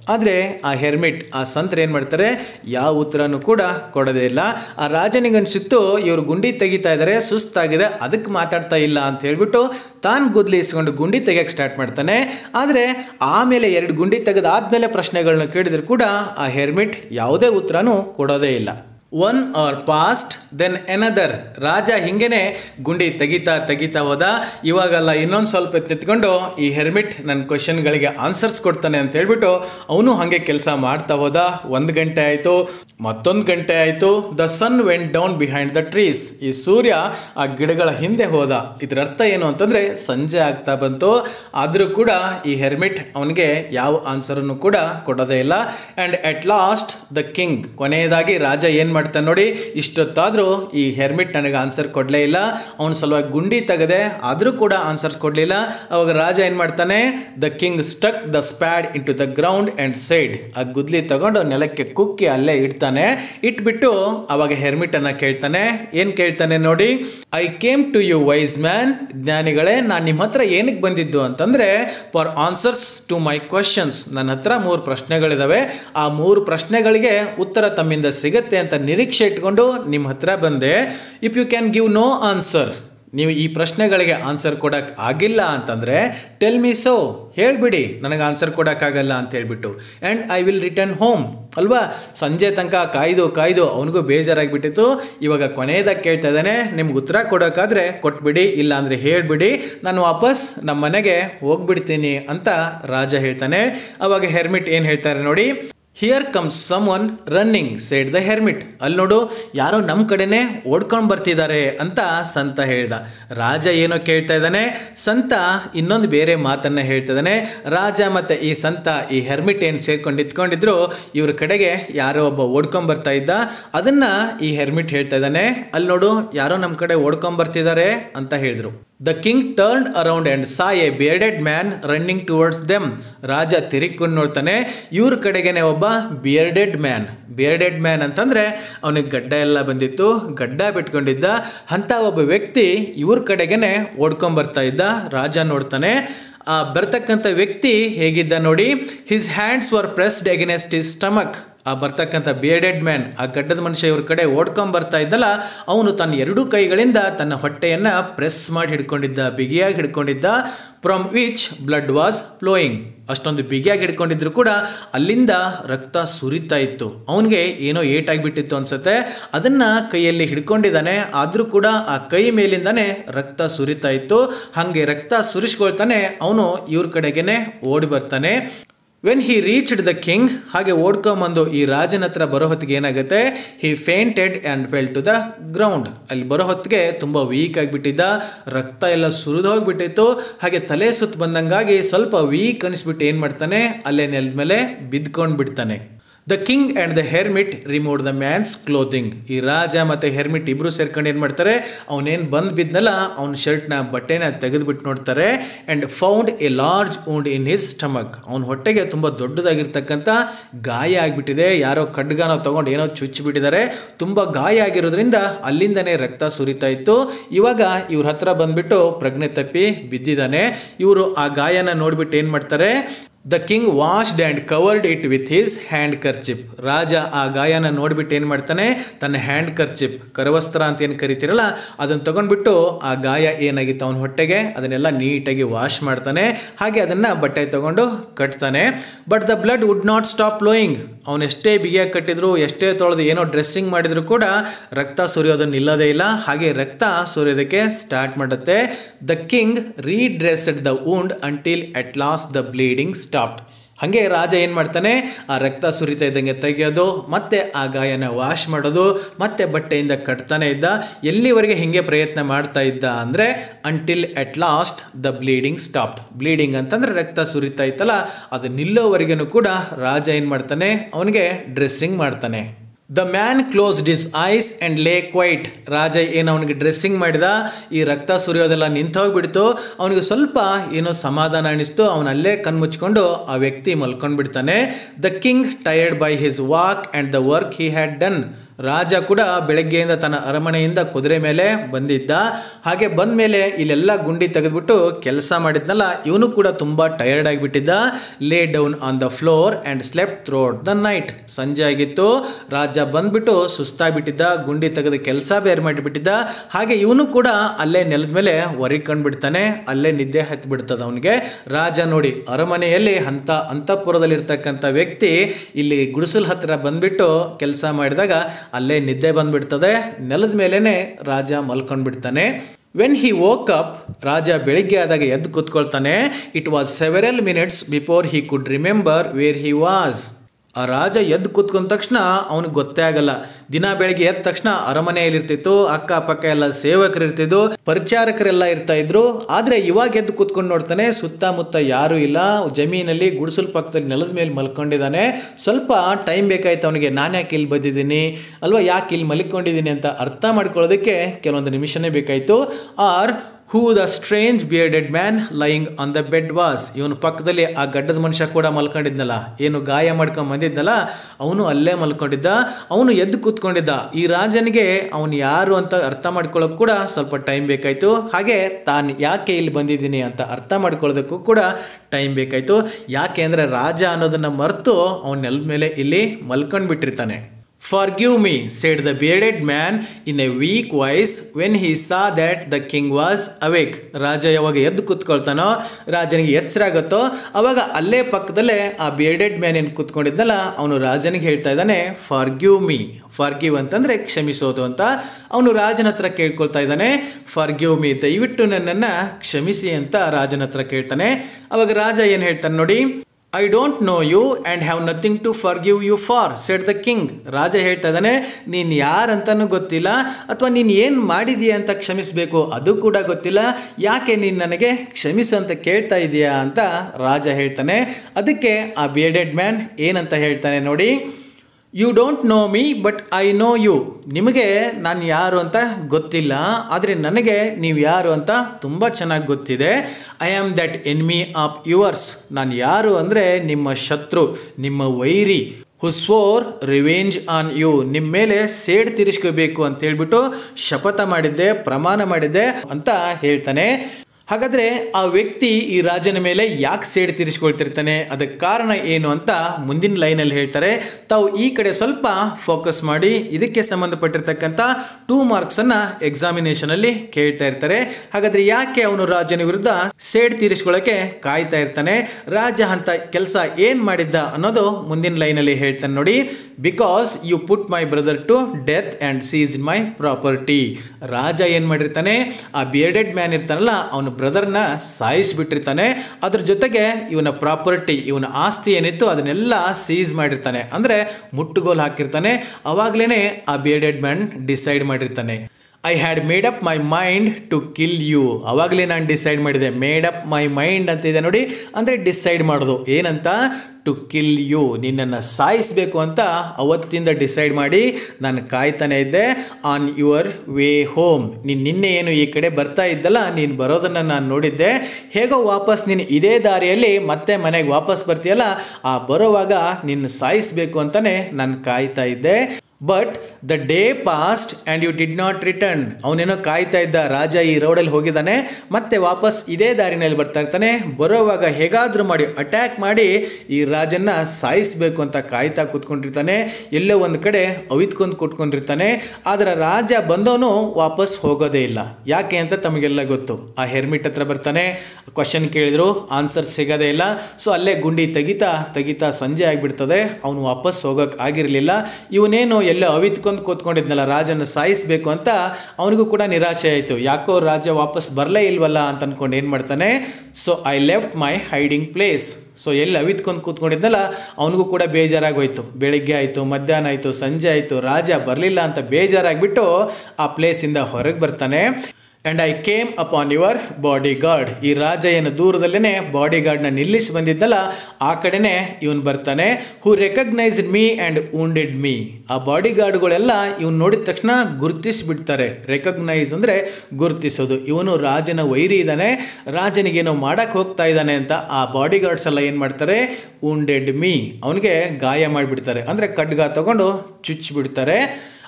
ಆದರೆ ಆ ಹೆರ್ಮಿಟ್ ಆ ಸಂತರು ಏನು ಮಾಡ್ತಾರೆ, ಯಾವ ಉತ್ತರನೂ ಕೂಡ ಕೊಡೋದೇ ಇಲ್ಲ. ಆ ರಾಜನಿಗೆ ಅನಿಸಿತ್ತು ಇವರು ಗುಂಡಿ ತೆಗಿತಾ ಇದ್ದಾರೆ, ಸುಸ್ತಾಗಿದೆ, ಅದಕ್ಕೆ ಮಾತಾಡ್ತಾ ಇಲ್ಲ ಅಂತ ಹೇಳ್ಬಿಟ್ಟು ತಾನು ಗುದ್ಲಿ ಇಸ್ಕೊಂಡು ಗುಂಡಿ ತೆಗಿಯಕ್ಕೆ ಸ್ಟಾರ್ಟ್ ಮಾಡ್ತಾನೆ. ಆದರೆ ಆಮೇಲೆ ಎರಡು ಗುಂಡಿ ತೆಗೆದಾದ್ಮೇಲೆ ಪ್ರಶ್ನೆಗಳನ್ನ ಕೇಳಿದ್ರು ಕೂಡ ಆ ಹೆರ್ಮಿಟ್ ಯಾವುದೇ ಉತ್ತರನೂ ಕೊಡೋದೇ ಇಲ್ಲ. One hour passed then another. ರಾಜ ಹಿಂಗೇನೆ ಗುಂಡಿ ತೆಗಿತಾ ತೆಗಿತಾ ಹೋದ. ಇವಾಗಲ್ಲ ಇನ್ನೊಂದು ಸ್ವಲ್ಪ ಎತ್ಕೊಂಡು ಈ ಹೆರ್ಮಿಟ್ ನನ್ನ ಕ್ವಶನ್ಗಳಿಗೆ ಆನ್ಸರ್ಸ್ ಕೊಡ್ತಾನೆ ಅಂತ ಹೇಳ್ಬಿಟ್ಟು ಅವನು ಹಾಗೆ ಕೆಲಸ ಮಾಡ್ತಾ ಹೋದ. ಒಂದು ಗಂಟೆ ಆಯಿತು, ಮತ್ತೊಂದು ಗಂಟೆ ಆಯಿತು. The sun went down behind the trees. ಈ ಸೂರ್ಯ ಆ ಗಿಡಗಳ ಹಿಂದೆ ಹೋದ. ಇದರ ಅರ್ಥ ಏನು ಅಂತಂದರೆ ಸಂಜೆ ಆಗ್ತಾ ಬಂತು. ಆದರೂ ಕೂಡ ಈ ಹೆರ್ಮಿಟ್ ಅವನಿಗೆ ಯಾವ ಆನ್ಸರನ್ನು ಕೂಡ ಕೊಡೋದೇ ಇಲ್ಲ. And at last the king, ಕೊನೆಯದಾಗಿ ರಾಜ ಏನು ಮಾಡ್ತಾನೆ ನೋಡಿ, ಇಷ್ಟೊತ್ತಾದರೂ ಈ ಹೆರ್ಮಿಟ್ ನನಗೆ ಆನ್ಸರ್ ಕೊಡಲೇ ಇಲ್ಲ. ಅವನ ಸಲುವಾಗಿ ಗುಂಡಿ ತೆಗೆದೆ, ಆದರೂ ಕೂಡ ಆನ್ಸರ್ ಕೊಡಲಿಲ್ಲ. ಅವಾಗ ರಾಜ ಏನು ಮಾಡ್ತಾನೆ, the king stuck the spade in to the ground and said. ಆ ಗುದ್ಲಿ ತಗೊಂಡು ನೆಲಕ್ಕೆ ಕುಕ್ಕಿ ಅಲ್ಲೇ ಇಡ್ತಾನೆ. ಇಟ್ಬಿಟ್ಟು ಅವಾಗ ಹೆರ್ಮಿಟನ್ನು ಕೇಳ್ತಾನೆ. ಏನು ಕೇಳ್ತಾನೆ ನೋಡಿ, I came to you wise man. ಜ್ಞಾನಿಗಳೇ, ನಾನು ನಿಮ್ಮ ಹತ್ರ ಏನಕ್ಕೆ ಬಂದಿದ್ದು ಅಂತಂದರೆ for answers to my questions. ನನ್ನ ಹತ್ರ ಮೂರು ಪ್ರಶ್ನೆಗಳಿದಾವೆ. ಆ ಮೂರು ಪ್ರಶ್ನೆಗಳಿಗೆ ಉತ್ತರ ತಮ್ಮಿಂದ ಸಿಗತ್ತೆ ಅಂತ ನಿರೀಕ್ಷೆ ಇಟ್ಕೊಂಡು ನಿಮ್ಮ ಹತ್ರ ಬಂದೆ. If you can give no answer, ನೀವು ಈ ಪ್ರಶ್ನೆಗಳಿಗೆ ಆನ್ಸರ್ ಕೊಡಕ್ಕೆ ಆಗಿಲ್ಲ ಅಂತಂದರೆ ಟೆಲ್ ಮಿ ಸೋ, ಹೇಳಿಬಿಡಿ ನನಗೆ ಆನ್ಸರ್ ಕೊಡೋಕ್ಕಾಗಲ್ಲ ಅಂತ ಹೇಳ್ಬಿಟ್ಟು. And I will return home. ಅಲ್ವಾ, ಸಂಜೆ ತನಕ ಕಾಯ್ದು ಕಾಯ್ದು ಅವನಿಗೂ ಬೇಜಾರಾಗಿಬಿಟ್ಟಿತ್ತು. ಇವಾಗ ಕೊನೆಯದಾಗಿ ಕೇಳ್ತಾ ಇದ್ದಾನೆ, ನಿಮ್ಗೆ ಉತ್ತರ ಕೊಡೋಕ್ಕಾದ್ರೆ ಕೊಟ್ಬಿಡಿ, ಇಲ್ಲ ಅಂದರೆ ಹೇಳಿಬಿಡಿ, ನಾನು ವಾಪಸ್ ನಮ್ಮ ಮನೆಗೆ ಹೋಗ್ಬಿಡ್ತೀನಿ ಅಂತ ರಾಜ ಹೇಳ್ತಾನೆ. ಅವಾಗ ಹೆರ್ಮಿಟ್ ಏನು ಹೇಳ್ತಾರೆ ನೋಡಿ, here comes someone running said the hermit. ಅಲ್ಲಿ ನೋಡು, ಯಾರೋ ನಮ್ಮ ಕಡೆನೇ ಓಡ್ಕೊಂಡು ಬರ್ತಿದ್ದಾರೆ ಅಂತ ಸಂತ ಹೇಳ್ದ. ರಾಜ ಏನೋ ಕೇಳ್ತಾ ಇದ್ದಾನೆ, ಸಂತ ಇನ್ನೊಂದು ಬೇರೆ ಮಾತನ್ನ ಹೇಳ್ತಾ ಇದ್ದಾನೆ. ರಾಜ ಮತ್ತು ಈ ಸಂತ, ಈ ಹೆರ್ಮಿಟ್ ಏನು ಸೇರ್ಕೊಂಡು ನಿಂತ್ಕೊಂಡಿದ್ರು, ಇವ್ರ ಕಡೆಗೆ ಯಾರೋ ಒಬ್ಬ ಓಡ್ಕೊಂಡ್ ಬರ್ತಾ ಇದ್ದ. ಅದನ್ನ ಈ ಹೆರ್ಮಿಟ್ ಹೇಳ್ತಾ ಇದ್ದಾನೆ, ಅಲ್ಲಿ ನೋಡು ಯಾರೋ ನಮ್ಮ ಕಡೆ ಓಡ್ಕೊಂಡ್ ಬರ್ತಿದ್ದಾರೆ ಅಂತ ಹೇಳಿದ್ರು. The king turned around and saw a bearded man running towards them. ರಾಜ ತಿರುಗಿಕೊಂಡು ನೋಡ್ತಾನೆ, ಇವ್ರ ಕಡೆಗೇನೆ ಒಬ್ಬ ಬಿಯರ್ಡೆಡ್ ಮ್ಯಾನ್. ಬಿಯರ್ಡೆಡ್ ಮ್ಯಾನ್ ಅಂತಂದರೆ ಅವನಿಗೆ ಗಡ್ಡ ಎಲ್ಲ ಬಂದಿತ್ತು, ಗಡ್ಡ ಬಿಟ್ಕೊಂಡಿದ್ದ. ಅಂಥ ಒಬ್ಬ ವ್ಯಕ್ತಿ ಇವ್ರ ಕಡೆಗೇನೆ ಓಡ್ಕೊಂಬರ್ತಾ ಇದ್ದ. ರಾಜ ನೋಡ್ತಾನೆ, ಆ ಬರ್ತಕ್ಕಂಥ ವ್ಯಕ್ತಿ ಹೇಗಿದ್ದ ನೋಡಿ, his hands were pressed against his stomach. ಆ ಬರ್ತಕ್ಕಂಥ ಬಿಯರ್ಡೆಡ್ ಮ್ಯಾನ್, ಆ ಗಡ್ಡದ ಮನುಷ್ಯ ಇವ್ರ ಕಡೆ ಓಡ್ಕೊಂಬರ್ತಾ ಇದ್ದಲ್ಲ, ಅವನು ತನ್ನ ಎರಡೂ ಕೈಗಳಿಂದ ತನ್ನ ಹೊಟ್ಟೆಯನ್ನು ಪ್ರೆಸ್ ಮಾಡಿ ಹಿಡ್ಕೊಂಡಿದ್ದ, ಬಿಗಿಯಾಗಿ ಹಿಡ್ಕೊಂಡಿದ್ದ. From which blood was flowing. ಅಷ್ಟೊಂದು ಬಿಗಿಯಾಗಿ ಹಿಡ್ಕೊಂಡಿದ್ರು ಕೂಡ ಅಲ್ಲಿಂದ ರಕ್ತ ಸುರಿತಾ ಇತ್ತು. ಅವನಿಗೆ ಏನೋ ಏಟಾಗಿಬಿಟ್ಟಿತ್ತು ಅನ್ಸುತ್ತೆ, ಅದನ್ನ ಕೈಯಲ್ಲಿ ಹಿಡ್ಕೊಂಡಿದ್ದಾನೆ. ಆದರೂ ಕೂಡ ಆ ಕೈ ಮೇಲಿಂದಾನೆ ರಕ್ತ ಸುರಿತಾ ಇತ್ತು. ಹಾಗೆ ರಕ್ತ ಸುರಿಸ್ಕೊಳ್ತಾನೆ ಅವನು ಇವ್ರ ಕಡೆಗೇನೆ ಓಡಿ ಬರ್ತಾನೆ. When he reached the king, ಹಾಗೆ ಓಡ್ಕೊಂಬಂದು ಈ ರಾಜನ ಹತ್ರ ಬರೋ ಹೊತ್ತಿಗೆ ಏನಾಗುತ್ತೆ, he fainted and fell to the ground. ಅಲ್ಲಿ ಬರೋ ಹೊತ್ತಿಗೆ ತುಂಬ ವೀಕ್ ಆಗಿಬಿಟ್ಟಿದ್ದ, ರಕ್ತ ಎಲ್ಲ ಸುರಿದು ಹೋಗ್ಬಿಟ್ಟಿತ್ತು. ಹಾಗೆ ತಲೆ ಸುತ್ತ ಬಂದಂಗಾಗಿ ಸ್ವಲ್ಪ ವೀಕ್ ಅನಿಸ್ಬಿಟ್ಟು ಏನು ಮಾಡ್ತಾನೆ, ಅಲ್ಲೇ ನೆಲದ ಮೇಲೆ ಬಿದ್ಕೊಂಡು ಬಿಡ್ತಾನೆ. The king and the hermit remove the man's clothing. ಈ ರಾಜ ಮತ್ತು ಹೆರ್ಮಿಟ್ ಇಬ್ಬರು ಸೇರ್ಕೊಂಡು ಏನು ಮಾಡ್ತಾರೆ, ಅವನೇನು ಬಂದು ಬಿದ್ನಲ್ಲ ಅವನ ಶರ್ಟ್ನ ಬಟ್ಟೆನ ತೆಗೆದುಬಿಟ್ಟು ನೋಡ್ತಾರೆ. And found a large wound in his stomach. ಅವನ ಹೊಟ್ಟೆಗೆ ತುಂಬ ದೊಡ್ಡದಾಗಿರ್ತಕ್ಕಂಥ ಗಾಯ ಆಗಿಬಿಟ್ಟಿದೆ. ಯಾರೋ ಖಡ್ಗನೋ ತೊಗೊಂಡು ಏನೋ ಚುಚ್ಚಿಬಿಟ್ಟಿದ್ದಾರೆ. ತುಂಬ ಗಾಯ ಆಗಿರೋದ್ರಿಂದ ಅಲ್ಲಿಂದನೇ ರಕ್ತ ಸುರಿತಾ ಇತ್ತು. ಇವಾಗ ಇವ್ರ ಹತ್ರ ಬಂದುಬಿಟ್ಟು ಪ್ರಜ್ಞೆ ತಪ್ಪಿ ಬಿದ್ದಿದ್ದಾನೆ. ಇವರು ಆ ಗಾಯನ ನೋಡಿಬಿಟ್ಟು ಏನು ಮಾಡ್ತಾರೆ, the king washed and covered it with his handkerchief. ರಾಜ ಆ ಗಾಯನ ನೋಡಿಬಿಟ್ಟು ಏನು ಮಾಡ್ತಾನೆ, ತನ್ನ ಹ್ಯಾಂಡ್ ಕರ್ಚಿಪ್, ಕರವಸ್ತ್ರ ಅಂತ ಏನು ಕರಿತೀರಲ್ಲ, ಅದನ್ನು ತೊಗೊಂಡ್ಬಿಟ್ಟು ಆ ಗಾಯ ಏನಾಗಿತ್ತು ಅವನ ಹೊಟ್ಟೆಗೆ ಅದನ್ನೆಲ್ಲ ನೀಟಾಗಿ ವಾಶ್ ಮಾಡ್ತಾನೆ. ಹಾಗೆ ಅದನ್ನು ಬಟ್ಟೆ ತೊಗೊಂಡು ಕಟ್ತಾನೆ. But the blood would not stop flowing. ಅವನು ಎಷ್ಟೇ ಬಿಗಿಯಾಗಿ ಕಟ್ಟಿದ್ರು, ಎಷ್ಟೇ ತೊಳೆದು ಏನೋ ಡ್ರೆಸ್ಸಿಂಗ್ ಮಾಡಿದ್ರು ಕೂಡ ರಕ್ತ ಸುರಿಯೋದನ್ನು ನಿಲ್ಲೋದೇ ಇಲ್ಲ. ಹಾಗೆ ರಕ್ತ ಸುರಿಯೋದಕ್ಕೆ ಸ್ಟಾರ್ಟ್ ಮಾಡುತ್ತೆ. The king redressed the wound until at last the bleeding stopped. ಹಾಗೆ ರಾಜ ಏನು ಮಾಡ್ತಾನೆ, ಆ ರಕ್ತ ಸುರಿತಾ ಇದ್ದಂಗೆ ತೆಗೆಯೋದು, ಮತ್ತೆ ಆ ಗಾಯನ ವಾಶ್ ಮಾಡೋದು, ಮತ್ತೆ ಬಟ್ಟೆಯಿಂದ ಕಟ್ತಾನೆ ಇದ್ದ. ಎಲ್ಲಿವರೆಗೆ ಹಿಂಗೆ ಪ್ರಯತ್ನ ಮಾಡ್ತಾ ಇದ್ದ ಅಂದರೆ until at last the bleeding stopped. Bleeding ಅಂತಂದರೆ ರಕ್ತ ಸುರಿತಾ ಇತ್ತಲ್ಲ, ಅದು ನಿಲ್ಲೋವರೆಗೂ ಕೂಡ ರಾಜ ಏನು ಮಾಡ್ತಾನೆ, ಅವನಿಗೆ ಡ್ರೆಸ್ಸಿಂಗ್ ಮಾಡ್ತಾನೆ. The man closed his eyes and lay quiet. ರಾಜ ಏನು ಅವನಿಗೆ ಡ್ರೆಸ್ಸಿಂಗ್ ಮಾಡಿದ, ಈ ರಕ್ತ ಸುರಿಯೋದೆಲ್ಲ ನಿಂತೋಗ್ಬಿಡ್ತು. ಅವನಿಗೆ ಸ್ವಲ್ಪ ಏನೋ ಸಮಾಧಾನ ಅನಿಸ್ತು. ಅವನಲ್ಲೇ ಕಣ್ಮುಚ್ಕೊಂಡು ಆ ವ್ಯಕ್ತಿ ಮಲ್ಕೊಂಡ್ಬಿಡ್ತಾನೆ. The king tired by his walk and the work he had done. ರಾಜ ಕೂಡ ಬೆಳಗ್ಗೆಯಿಂದ ತನ್ನ ಅರಮನೆಯಿಂದ ಕುದುರೆ ಮೇಲೆ ಬಂದಿದ್ದ. ಹಾಗೆ ಬಂದ ಮೇಲೆ ಇಲ್ಲೆಲ್ಲ ಗುಂಡಿ ತೆಗೆದ್ಬಿಟ್ಟು ಕೆಲಸ ಮಾಡಿದ್ನಲ್ಲ, ಇವನು ಕೂಡ ತುಂಬಾ ಟಯರ್ಡ್ ಆಗಿಬಿಟ್ಟಿದ್ದ. Lay down on the floor and slept throughout the night. ಸಂಜೆ ಆಗಿತ್ತು, ರಾಜ ಬಂದ್ಬಿಟ್ಟು ಸುಸ್ತಾಗ್ಬಿಟ್ಟಿದ್ದ, ಗುಂಡಿ ತೆಗೆದು ಕೆಲಸ ಬೇರೆ ಮಾಡಿಬಿಟ್ಟಿದ್ದ. ಹಾಗೆ ಇವನು ಕೂಡ ಅಲ್ಲೇ ನೆಲದ ಮೇಲೆ ಒರಿಕೊಂಡು ಬಿಡ್ತಾನೆ, ಅಲ್ಲೇ ನಿದ್ದೆ ಹತ್ತಿ ಬಿಡ್ತದ ಅವನಿಗೆ. ರಾಜ ನೋಡಿ, ಅರಮನೆಯಲ್ಲಿ ಅಂತ ಅಂತಃಪುರದಲ್ಲಿ ಇರ್ತಕ್ಕಂಥ ವ್ಯಕ್ತಿ ಇಲ್ಲಿ ಗುಡಿಸಲ್ ಹತ್ರ ಬಂದ್ಬಿಟ್ಟು ಕೆಲಸ ಮಾಡಿದಾಗ ಅಲ್ಲೇ ನಿದ್ದೆ ಬಂದ್ಬಿಡ್ತದೆ. ನೆಲದ ಮೇಲೇನೆ ರಾಜ ಮಲ್ಕೊಂಡು ಬಿಡ್ತಾನೆ. ವೆನ್ ಹಿ ವೋಕ್ ಅಪ್, ರಾಜ ಬೆಳಿಗ್ಗೆ ಆದಾಗ ಎದ್ದು ಕೂತ್ಕೊಳ್ತಾನೆ. It was several minutes before he could remember where he was. ಆ ರಾಜ ಎದ್ದು ಕೂತ್ಕೊಂಡ ತಕ್ಷಣ ಅವನಿಗೆ ಗೊತ್ತೇ ಆಗಲ್ಲ. ದಿನ ಬೆಳಿಗ್ಗೆ ಎದ್ದ ತಕ್ಷಣ ಅರಮನೆಯಲ್ಲಿರ್ತಿತ್ತು, ಅಕ್ಕಪಕ್ಕ ಎಲ್ಲ ಸೇವಕರು ಇರ್ತಿದ್ದು, ಪರಿಚಾರಕರೆಲ್ಲ ಇರ್ತಾ ಇದ್ರು. ಆದ್ರೆ ಇವಾಗ ಎದ್ದು ಕೂತ್ಕೊಂಡು ನೋಡ್ತಾನೆ, ಸುತ್ತಮುತ್ತ ಯಾರು ಇಲ್ಲ, ಜಮೀನಲ್ಲಿ ಗುಡಿಸಲ್ ಪಕ್ಕದಲ್ಲಿ ನೆಲದ ಮೇಲೆ ಮಲ್ಕೊಂಡಿದ್ದಾನೆ. ಸ್ವಲ್ಪ ಟೈಮ್ ಬೇಕಾಯ್ತು ಅವನಿಗೆ, ನಾನು ಯಾಕೆ ಇಲ್ಲಿ ಬಂದಿದ್ದೀನಿ ಅಲ್ವಾ, ಯಾಕೆ ಇಲ್ಲಿ ಮಲ್ಕೊಂಡಿದ್ದೀನಿ ಅಂತ ಅರ್ಥ ಮಾಡ್ಕೊಳ್ಳೋದಕ್ಕೆ ಕೆಲವೊಂದು ನಿಮಿಷನೇ ಬೇಕಾಯ್ತು. Or who the strange bearded man lying on the bed was. ಇವನು ಪಕ್ಕದಲ್ಲಿ ಆ ಗಡ್ಡದ ಮನುಷ್ಯ ಕೂಡ ಮಲ್ಕೊಂಡಿದ್ನಲ್ಲ, ಏನು ಗಾಯ ಮಾಡ್ಕೊಂಡು ಬಂದಿದ್ನಲ್ಲ, ಅವನು ಅಲ್ಲೇ ಮಲ್ಕೊಂಡಿದ್ದ. ಅವನು ಎದ್ದು ಕೂತ್ಕೊಂಡಿದ್ದ. ಈ ರಾಜನಿಗೆ ಅವನು ಯಾರು ಅಂತ ಅರ್ಥ ಮಾಡ್ಕೊಳ್ಳೋಕೆ ಕೂಡ ಸ್ವಲ್ಪ ಟೈಮ್ ಬೇಕಾಯಿತು. ಹಾಗೆ ತಾನು ಯಾಕೆ ಇಲ್ಲಿ ಬಂದಿದ್ದೀನಿ ಅಂತ ಅರ್ಥ ಮಾಡ್ಕೊಳ್ಳೋದಕ್ಕೂ ಕೂಡ ಟೈಮ್ ಬೇಕಾಯಿತು. ಯಾಕೆ ಅಂದರೆ ರಾಜ ಅನ್ನೋದನ್ನು ಮರೆತು ಅವನ ನೆಲದ ಮೇಲೆ ಇಲ್ಲಿ ಮಲ್ಕೊಂಡು ಬಿಟ್ಟಿರ್ತಾನೆ. Forgive me, said the bearded man in a weak voice when he saw that the king was awake. ರಾಜ ಯಾವಾಗ ಎದ್ದು ಕೂತ್ಕೊಳ್ತಾನೋ, ರಾಜನಿಗೆ ಎಚ್ಚರ ಆಗುತ್ತೋ, ಅವಾಗ ಅಲ್ಲೇ ಪಕ್ಕದಲ್ಲೇ ಆ ಬಿಯರ್ಡೆಡ್ ಮ್ಯಾನ್ ಏನು ಕೂತ್ಕೊಂಡಿದ್ದಲ್ಲ, ಅವನು ರಾಜನಿಗೆ ಹೇಳ್ತಾ ಇದ್ದಾನೆ ಫಾರ್ಗಿವ್ ಮೀ. ಫಾರ್ಗಿವ್ ಅಂತಂದರೆ ಕ್ಷಮಿಸೋದು ಅಂತ. ಅವನು ರಾಜನ ಹತ್ರ ಕೇಳ್ಕೊಳ್ತಾ ಇದ್ದಾನೆ, ಫಾರ್ಗಿವ್ ಮೀ, ದಯವಿಟ್ಟು ನನ್ನನ್ನು ಕ್ಷಮಿಸಿ ಅಂತ ರಾಜನ ಹತ್ರ ಕೇಳ್ತಾನೆ. ಅವಾಗ ರಾಜ ಏನು ಹೇಳ್ತಾನೆ ನೋಡಿ, I don't know you and have nothing to forgive you for, said the king. ರಾಜ ಹೇಳ್ತಾ ಇದ್ದಾನೆ, ನೀನು ಯಾರಂತನೂ ಗೊತ್ತಿಲ್ಲ, ಅಥವಾ ನೀನು ಏನು ಮಾಡಿದೀಯ ಅಂತ ಕ್ಷಮಿಸಬೇಕು ಅದು ಕೂಡ ಗೊತ್ತಿಲ್ಲ, ಯಾಕೆ ನೀನು ನನಗೆ ಕ್ಷಮಿಸು ಅಂತ ಕೇಳ್ತಾ ಇದೀಯಾ ಅಂತ ರಾಜ ಹೇಳ್ತಾನೆ. ಅದಕ್ಕೆ ಆ ಬಿಯರ್ಡೆಡ್ ಮ್ಯಾನ್ ಏನಂತ ಹೇಳ್ತಾನೆ ನೋಡಿ, you don't know me but I know you. ನಿಮಗೆ ನಾನು ಯಾರು ಅಂತ ಗೊತ್ತಿಲ್ಲ, ಆದರೆ ನನಗೆ ನೀವು ಯಾರು ಅಂತ ತುಂಬ ಚೆನ್ನಾಗಿ ಗೊತ್ತಿದೆ. I am that enemy of yours. ನಾನು ಯಾರು ಅಂದರೆ ನಿಮ್ಮ ಶತ್ರು, ನಿಮ್ಮ ವೈರಿ. ಹು ಸ್ವೋರ್ ರಿವೆಂಜ್ ಆನ್ ಯು. ನಿಮ್ಮ ಮೇಲೆ ಸೇಡ್ ತೀರಿಸ್ಕೋಬೇಕು ಅಂತ ಹೇಳ್ಬಿಟ್ಟು ಶಪಥ ಮಾಡಿದ್ದೆ, ಪ್ರಮಾಣ ಮಾಡಿದ್ದೆ ಅಂತ ಹೇಳ್ತಾನೆ. ಹಾಗಾದರೆ ಆ ವ್ಯಕ್ತಿ ಈ ರಾಜನ ಮೇಲೆ ಯಾಕೆ ಸೇಡು ತೀರಿಸ್ಕೊಳ್ತಿರ್ತಾನೆ, ಅದಕ್ಕೆ ಕಾರಣ ಏನು ಅಂತ ಮುಂದಿನ ಲೈನಲ್ಲಿ ಹೇಳ್ತಾರೆ. ತಾವು ಈ ಕಡೆ ಸ್ವಲ್ಪ ಫೋಕಸ್ ಮಾಡಿ, ಇದಕ್ಕೆ ಸಂಬಂಧಪಟ್ಟಿರ್ತಕ್ಕಂಥ ಟೂ ಮಾರ್ಕ್ಸನ್ನು ಎಕ್ಸಾಮಿನೇಷನಲ್ಲಿ ಕೇಳ್ತಾ ಇರ್ತಾರೆ. ಹಾಗಾದರೆ ಯಾಕೆ ಅವನು ರಾಜನ ವಿರುದ್ಧ ಸೇಡು ತೀರಿಸ್ಕೊಳ್ಳೋಕ್ಕೆ ಕಾಯ್ತಾ ಇರ್ತಾನೆ, ರಾಜ ಅಂತ ಕೆಲಸ ಏನು ಮಾಡಿದ್ದ ಅನ್ನೋದು ಮುಂದಿನ ಲೈನಲ್ಲಿ ಹೇಳ್ತಾನೆ ನೋಡಿ. Because you put my brother to death and seize my property. ರಾಜ ಏನು ಮಾಡಿರ್ತಾನೆ, ಆ ಬಿಯರ್ಡೆಡ್ ಮ್ಯಾನ್ ಇರ್ತಾನಲ್ಲ, ಅವನು ಬ್ರದರ್ನ ಸಾಯಿಸಿಬಿಟ್ಟಿರ್ತಾನೆ. ಅದ್ರ ಜೊತೆಗೆ ಇವನ ಪ್ರಾಪರ್ಟಿ, ಇವನ ಆಸ್ತಿ ಏನಿತ್ತು ಅದನ್ನೆಲ್ಲ ಸೀಸ್ ಮಾಡಿರ್ತಾನೆ, ಅಂದರೆ ಮುಟ್ಟುಗೋಲು ಹಾಕಿರ್ತಾನೆ. ಅವಾಗಲೇ ಆ ಬಿಯರ್ಡೆಡ್ ಮ್ಯಾನ್ ಡಿಸೈಡ್ ಮಾಡಿರ್ತಾನೆ, I had made up my mind to kill you. ಅವಾಗಲೇ ನಾನು ಡಿಸೈಡ್ ಮಾಡಿದೆ. ಮೇಡ್ ಅಪ್ ಮೈ ಮೈಂಡ್ ಅಂತ ಇದೆ ನೋಡಿ, ಅಂದರೆ ಡಿಸೈಡ್ ಮಾಡೋದು ಏನಂತ, ಟು ಕಿಲ್ ಯು, ನಿನ್ನನ್ನು ಸಾಯಿಸಬೇಕು ಅಂತ ಅವತ್ತಿಂದ ಡಿಸೈಡ್ ಮಾಡಿ ನಾನು ಕಾಯ್ತಾನೆ ಇದ್ದೆ. ಆನ್ ಯುವರ್ ವೇ ಹೋಮ್, ನೀನು ನಿನ್ನೆ ಏನು ಈ ಕಡೆ ಬರ್ತಾ ಇದ್ದಲ್ಲ, ನೀನು ಬರೋದನ್ನು ನಾನು ನೋಡಿದ್ದೆ. ಹೇಗೋ ವಾಪಸ್ ನೀನು ಇದೇ ದಾರಿಯಲ್ಲಿ ಮತ್ತೆ ಮನೆಗೆ ವಾಪಸ್ ಬರ್ತೀಯಲ್ಲ, ಆ ಬರೋವಾಗ ನಿನ್ನ ಸಾಯಿಸಬೇಕು ಅಂತಲೇ ನಾನು ಕಾಯ್ತಾ ಇದ್ದೆ. But the day passed and you did not return. ಅವನೇನೋ ಕಾಯ್ತಾ ಇದ್ದ, ರಾಜ ಈ ರೋಡಲ್ಲಿ ಹೋಗಿದ್ದಾನೆ, ಮತ್ತೆ ವಾಪಸ್ ಇದೇ ದಾರಿನಲ್ಲಿ ಬರ್ತಾ ಇರ್ತಾನೆ. ಬರೋವಾಗ ಹೇಗಾದರೂ ಮಾಡಿ ಅಟ್ಯಾಕ್ ಮಾಡಿ ಈ ರಾಜನ್ನ ಸಾಯಿಸಬೇಕು ಅಂತ ಕಾಯ್ತಾ ಕೂತ್ಕೊಂಡಿರ್ತಾನೆ. ಎಲ್ಲೋ ಒಂದು ಕಡೆ ಅವಿತ್ಕೊಂಡು ಕೂತ್ಕೊಂಡಿರ್ತಾನೆ. ಆದರೆ ರಾಜ ಬಂದವನು ವಾಪಸ್ ಹೋಗೋದೇ ಇಲ್ಲ. ಯಾಕೆ ಅಂತ ತಮಗೆಲ್ಲ ಗೊತ್ತು. ಆ ಹೆರ್ಮಿಟ್ ಹತ್ರ ಬರ್ತಾನೆ, ಕ್ವಶನ್ ಕೇಳಿದ್ರು, ಆನ್ಸರ್ ಸಿಗೋದೇ ಇಲ್ಲ. ಸೊ ಅಲ್ಲೇ ಗುಂಡಿ ತೆಗಿತಾ ತೆಗಿತಾ ಸಂಜೆ ಆಗಿಬಿಡ್ತದೆ. ಅವನು ವಾಪಸ್ ಹೋಗೋಕೆ ಆಗಿರಲಿಲ್ಲ. ಇವನೇನು ಎಲ್ಲ ಅವಿತ್ಕೊಂಡು ಕೂತ್ಕೊಂಡಿದ್ನಲ್ಲ, ರಾಜನ ಸಾಯಿಸಬೇಕು ಅಂತ, ಅವನಿಗೂ ಕೂಡ ನಿರಾಶೆ ಆಯಿತು. ಯಾಕೋ ರಾಜ ವಾಪಸ್ ಬರಲೇ ಇಲ್ವಲ್ಲ ಅಂತ ಅಂದ್ಕೊಂಡು ಏನು ಮಾಡ್ತಾನೆ, so I left my hiding place. So ಎಲ್ಲಿ ಅವಿತ್ಕೊಂಡು ಕೂತ್ಕೊಂಡಿದ್ನಲ್ಲ, ಅವನಿಗೂ ಕೂಡ ಬೇಜಾರಾಗೋಯ್ತು. ಬೆಳಿಗ್ಗೆ ಆಯಿತು, ಮಧ್ಯಾಹ್ನ ಆಯಿತು, ಸಂಜೆ ಆಯಿತು, ರಾಜ ಬರಲಿಲ್ಲ ಅಂತ ಬೇಜಾರಾಗಿಬಿಟ್ಟು ಆ ಪ್ಲೇಸಿಂದ ಹೊರಗೆ ಬರ್ತಾನೆ. And I came upon your bodyguard. ಈ ರಾಜ ಏನು ದೂರದಲ್ಲೇ ಬಾಡಿ ಗಾರ್ಡ್ನ ನಿಲ್ಲಿಸಿ ಬಂದಿದ್ದಲ್ಲ, ಆ ಕಡೆನೇ ಇವನು ಬರ್ತಾನೆ. Who recognised me and wounded me. ಆ ಬಾಡಿ ಗಾರ್ಡ್ಗಳೆಲ್ಲ ಇವನು ನೋಡಿದ ತಕ್ಷಣ ಗುರುತಿಸ್ಬಿಡ್ತಾರೆ. ರೆಕಗ್ನೈಸ್ ಅಂದರೆ ಗುರುತಿಸೋದು. ಇವನು ರಾಜನ ವೈರಿ ಇದ್ದಾನೆ, ರಾಜನಿಗೇನೋ ಮಾಡಕ್ಕೆ ಹೋಗ್ತಾ ಇದ್ದಾನೆ ಅಂತ ಆ ಬಾಡಿ ಗಾರ್ಡ್ಸ್ ಎಲ್ಲ ಏನು ಮಾಡ್ತಾರೆ, ವುಂಡೆಡ್ ಮೀ, ಅವನಿಗೆ ಗಾಯ ಮಾಡಿಬಿಡ್ತಾರೆ. ಅಂದರೆ ಖಡ್ಗ ತಗೊಂಡು ಚುಚ್ಚಿಬಿಡ್ತಾರೆ.